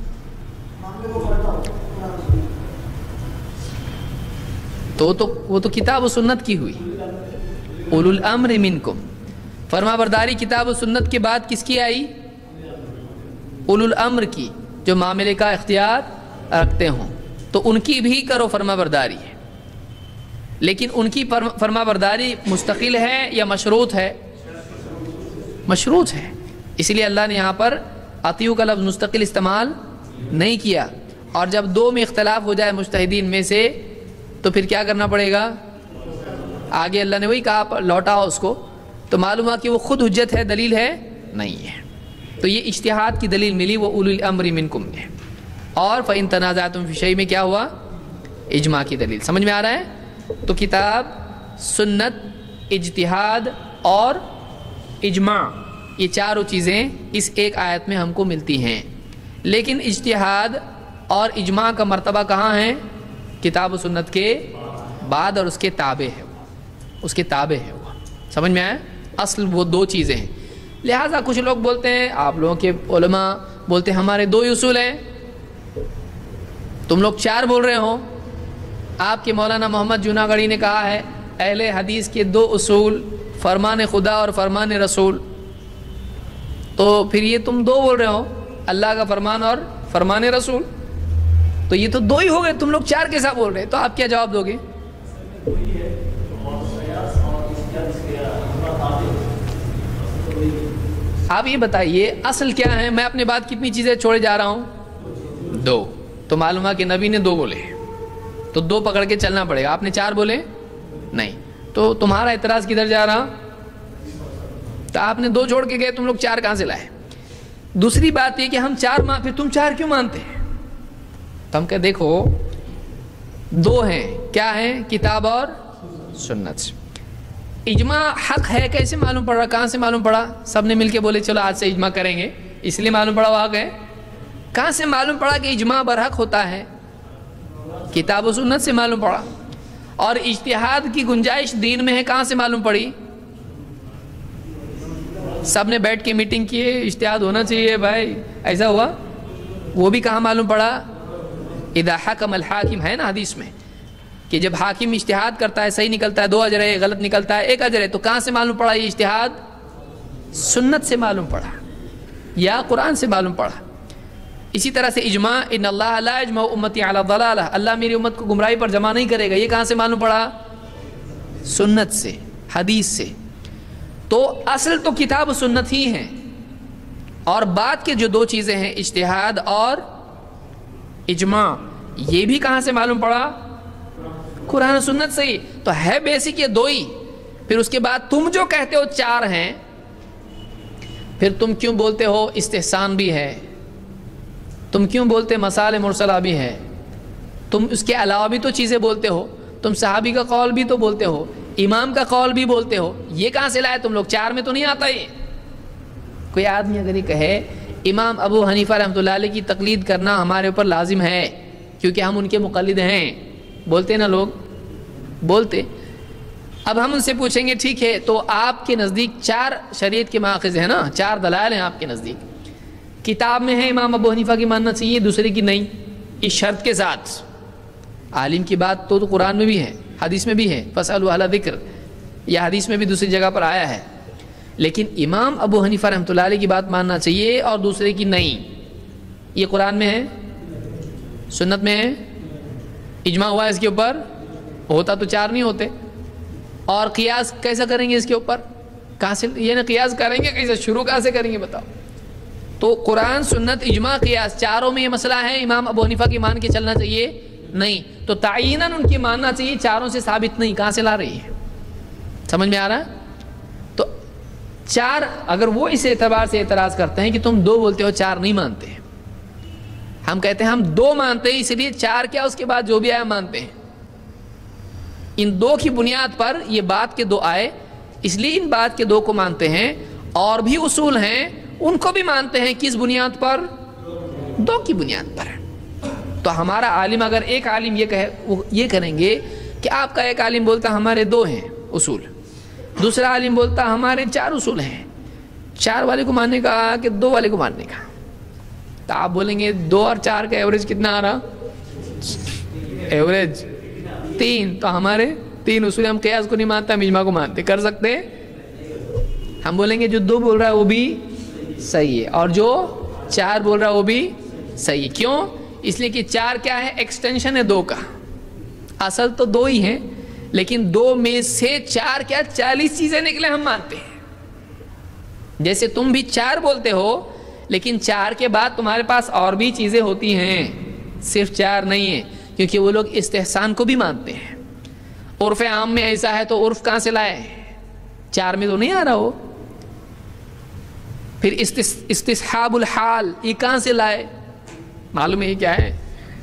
وہ تو کتاب و سنت کی ہوئی، اولو الامر منکم، فرما برداری کتاب و سنت کے بعد کس کی آئی؟ اولو الامر کی، جو معاملے کا اختیار رکھتے ہوں، تو ان کی بھی کرو فرما برداری ہے، لیکن ان کی فرما برداری مستقل ہے یا مشروط ہے؟ مشروط ہے، اس لیے اللہ نے یہاں پر اطیعوا کا لفظ مستقل استعمال نہیں کیا، اور جب دو میں اختلاف ہو جائے مجتہدین میں سے تو پھر کیا کرنا پڑے گا؟ آگے اللہ نے وہی کہا لوٹاؤ اس کو، تو معلوم ہوا کہ وہ خود حجت ہے، دلیل ہے نہیں ہے، تو یہ اجتہاد کی دلیل ملی، وہ اولو الامر منکم میں۔ اور فَإِن تَنَازَعْتُمْ فِي شَيْءٍ میں کیا ہوا؟ اجماع کی دلیل۔ سمجھ میں آ رہا ہے؟ تو کتاب، سنت، اجتہاد اور اجماع، یہ چاروں چیزیں اس ایک آیت میں ہم کو ملتی ہیں، لیکن اجتہاد اور اجماع کا مرتبہ کہاں ہے؟ کتاب و سنت کے بعد، اور اس کے تابع ہے، اس کے تابع ہے وہ۔ سمجھ میں آیا؟ اصل وہ دو چیزیں ہیں، لہٰذا کچھ لوگ بولتے ہیں، آپ لوگوں کے علماء بولتے ہیں ہمارے دو اصول ہیں، تم لوگ چار بول رہے ہو۔ آپ کے مولانا محمد جوناگڑھی نے کہا ہے اہل حدیث کے دو اصول، فرمان خدا اور فرمان رسول، تو پھر یہ تم دو بول رہے ہو، اللہ کا فرمان اور فرمان رسول، تو یہ تو دو ہی ہو گئے، تم لوگ چار کیسا بول رہے؟ تو آپ کیا جواب دو گے؟ آپ یہ بتائیے اصل کیا ہے؟ میں اپنے بعد کتنی چیزیں چھوڑے جا رہا ہوں؟ دو، تو معلوم ہے کہ نبی نے دو بولے، تو دو پکڑ کے چلنا پڑے گا۔ آپ نے چار بولے نہیں، تو تمہارا اعتراض کدھر جا رہا؟ تو آپ نے دو چھوڑ کے گئے، تم لوگ چار کہاں سے لائے؟ دوسری بات یہ کہ ہم چار پھر تم چار کیوں مانتے ہیں؟ تو ہم کہ دیکھو دو ہیں، کیا ہیں؟ کتاب اور سنت۔ اجماع حق ہے کیسے معلوم پڑ رہا؟ کہاں سے معلوم پڑا؟ سب نے مل کے بولے چلو آج سے اجماع کریں گے، اس لیے معلوم پڑا وہ حق ہے؟ کہاں سے معلوم پڑا کہ اجماع برحق ہوتا ہے؟ کتاب و سنت سے معلوم پڑا۔ اور اجتہاد کی گنجائش دین میں ہے، کہاں سے معلوم پڑی؟ سب نے بیٹھ کے میٹنگ کی، اجتہاد ہونا چاہیے بھائی، ایسا ہوا؟ وہ بھی کہاں معلوم پڑا؟ اذا حکم الحاکم، ہے نا حدیث میں کہ جب حاکم اجتہاد کرتا ہے، صحیح نکلتا ہے 2 اجر ہے، غلط نکلتا ہے 1 اجر ہے، تو کہاں سے معلوم پڑا یہ اجتہاد؟ سنت سے معلوم پڑا یا قرآن سے معلوم پڑا۔ اسی طرح سے اجماع، ان اللہ لا یجمع امتی علی ضلالہ، اللہ میری امت کو گمراہی پر جمع نہیں کرے گا، یہ کہاں سے معلوم پڑا؟ سنت سے، حدیث سے۔ تو اصل تو کتاب و سنت ہی ہیں، اور بعد کے جو دو چیزیں ہیں اجتہاد اور اجماع، یہ بھی کہاں سے معلوم پڑا؟ قرآن و سنت سے ہی. تو ہے بیسک یہ دو ہی. پھر اس کے بعد تم جو کہتے ہو چار ہیں، پھر تم کیوں بولتے ہو استحسان بھی ہے، تم کیوں بولتے مسائل مرسلہ بھی ہے، تم اس کے علاوہ بھی تو چیزیں بولتے ہو، تم صحابی کا قول بھی تو بولتے ہو، امام کا قول بھی بولتے ہو، یہ کہاں سے لائے تم لوگ؟ چار میں تو نہیں آتا یہ. کوئی آدمی اگر یہ کہے امام ابو حنیفہ رحمۃ اللہ علیہ کی تقلید کرنا ہمارے اوپر لازم ہے کیونکہ ہم ان کے مقلد ہیں، بولتے نا لوگ، بولتے. اب ہم ان سے پوچھیں گے ٹھیک ہے تو آپ کے نزدیک چار شریعت کے ماخذ ہیں نا، چار دلائل ہیں آپ کے نزدیک، کتاب میں ہے امام ابو حنیفہ کی ماننا چاہیے، دوسرے کی نہیں، اس شرط کے ساتھ. عالم کی بات تو قرآن میں بھی ہے، حدیث میں بھی ہے، فاسألوا اہل ذکر، یہ حدیث میں بھی دوسری جگہ پر آیا ہے. لیکن امام ابو حنیفہ رحمۃ اللہ علیہ کی بات ماننا چاہیے اور دوسرے کی نہیں، یہ قرآن میں ہے، سنت میں ہے، اجماع ہوا ہے اس کے اوپر، ہوتا تو چار نہیں ہوتے. اور قیاس کیسا کریں گے اس کے اوپر؟ کہاں سے یہ نا قیاس کریں گے، کیسے شروع کہاں سے کریں گے بتاؤ؟ تو قرآن سنت اجماع قیاس چاروں میں یہ مسئلہ ہے، امام ابو حنیفہ کی مان کے چلنا چاہیے نہیں، تو تعیناً ان کی ماننا چاہیے، چاروں سے ثابت نہیں. کہاں سے لا رہی ہے؟ سمجھ میں آ رہا ہے؟ تو چار اگر وہ اس اعتبار سے اعتراض کرتے ہیں کہ تم دو بولتے ہو چار نہیں مانتے، ہم کہتے ہیں ہم دو مانتے ہیں، اس لیے چار کیا اس کے بعد جو بھی آیا مانتے ہیں. ان دو کی بنیاد پر یہ بات کے دو آئے، اس لیے ان بات کے دو کو مانتے ہیں. اور بھی اصول ہیں ان کو بھی مانتے ہیں، کس بنیاد پر؟ دو کی بنیاد پر. تو ہمارا عالم اگر ایک عالم یہ کہے، وہ یہ کریں گے کہ آپ کا ایک عالم بولتا ہمارے دو ہیں اصول، دوسرا عالم بولتا ہمارے چار اصول ہیں، چار والے کو ماننے کا کہ دو والے کو ماننے کا. تو آپ بولیں گے دو اور چار کا ایوریج کتنا آ رہا؟ ایوریج تین. تو ہمارے تین اصول، ہم قیاس کو نہیں مانتے، ہم اجماع کو مانتے. کر سکتے؟ ہم بولیں گے جو دو بول رہا ہے وہ بھی صحیح ہے اور جو چار بول رہا ہے وہ بھی صحیح ہے. کیوں؟ اس لیے کہ چار کیا ہے؟ ایکسٹینشن ہے دو کا، اصل تو دو ہی ہیں لیکن دو میں سے چار کیا 40 چیزیں نکلے ہم مانتے ہیں. جیسے تم بھی چار بولتے ہو لیکن چار کے بعد تمہارے پاس اور بھی چیزیں ہوتی ہیں، صرف چار نہیں ہیں، کیونکہ وہ لوگ استحسان کو بھی مانتے ہیں. عرف عام میں ایسا ہے تو عرف کہاں سے لائے؟ چار میں تو نہیں آ رہا ہو. پھر استصحاب الحال یہ کہاں سے لائے؟ معلوم ہے یہ کیا ہے؟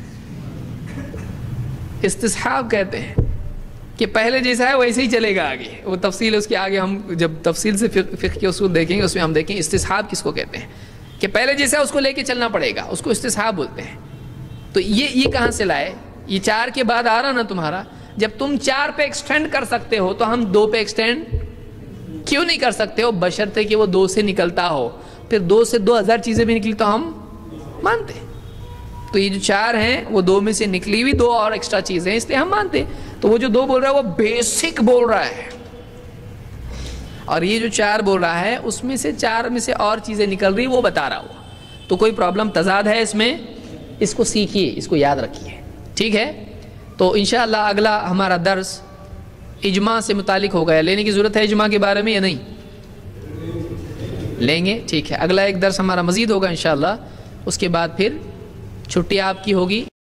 استصحاب کہتے ہیں کہ پہلے جیسا ہے ویسے ہی چلے گا آگے. وہ تفصیل اس کے آگے ہم جب تفصیل سے فقہ کے اصول دیکھیں گے اس میں ہم دیکھیں استصحاب کس کو کہتے ہیں، کہ پہلے جیسا ہے اس کو لے کے چلنا پڑے گا، اس کو استصحاب بولتے ہیں. تو یہ کہاں سے لائے؟ یہ چار کے بعد آ رہا نا تمہارا. جب تم چار پہ ایکسٹینڈ کر سکتے ہو تو ہم دو پہ ایکسٹینڈ کیوں نہیں کر سکتے ہو؟ بشرطے کہ وہ دو سے نکلتا ہو. پھر دو سے 2000 چیزیں بھی نکلی تو ہم مانتے. تو یہ جو چار ہیں وہ دو میں سے نکلی ہوئی دو اور ایکسٹرا چیزیں، اس لیے ہم مانتے. تو وہ جو دو بول رہا ہے وہ بیسک بول رہا ہے، اور یہ جو چار بول رہا ہے اس میں سے چار میں سے اور چیزیں نکل رہی وہ بتا رہا ہوا. تو کوئی پرابلم تضاد ہے اس میں، اس کو سیکھیے، اس کو یاد رکھیے، ٹھیک ہے؟ تو انشاءاللہ اگلا ہمارا درس اجماع سے متعلق ہو گیا. لینے کی ضرورت ہے اجماع کے بارے میں یا نہیں؟ لیں گے، ٹھیک ہے. اگلا ایک درس ہمارا مزید ہوگا انشاءاللہ، اس کے بعد پھر چھٹی آپ کی ہوگی.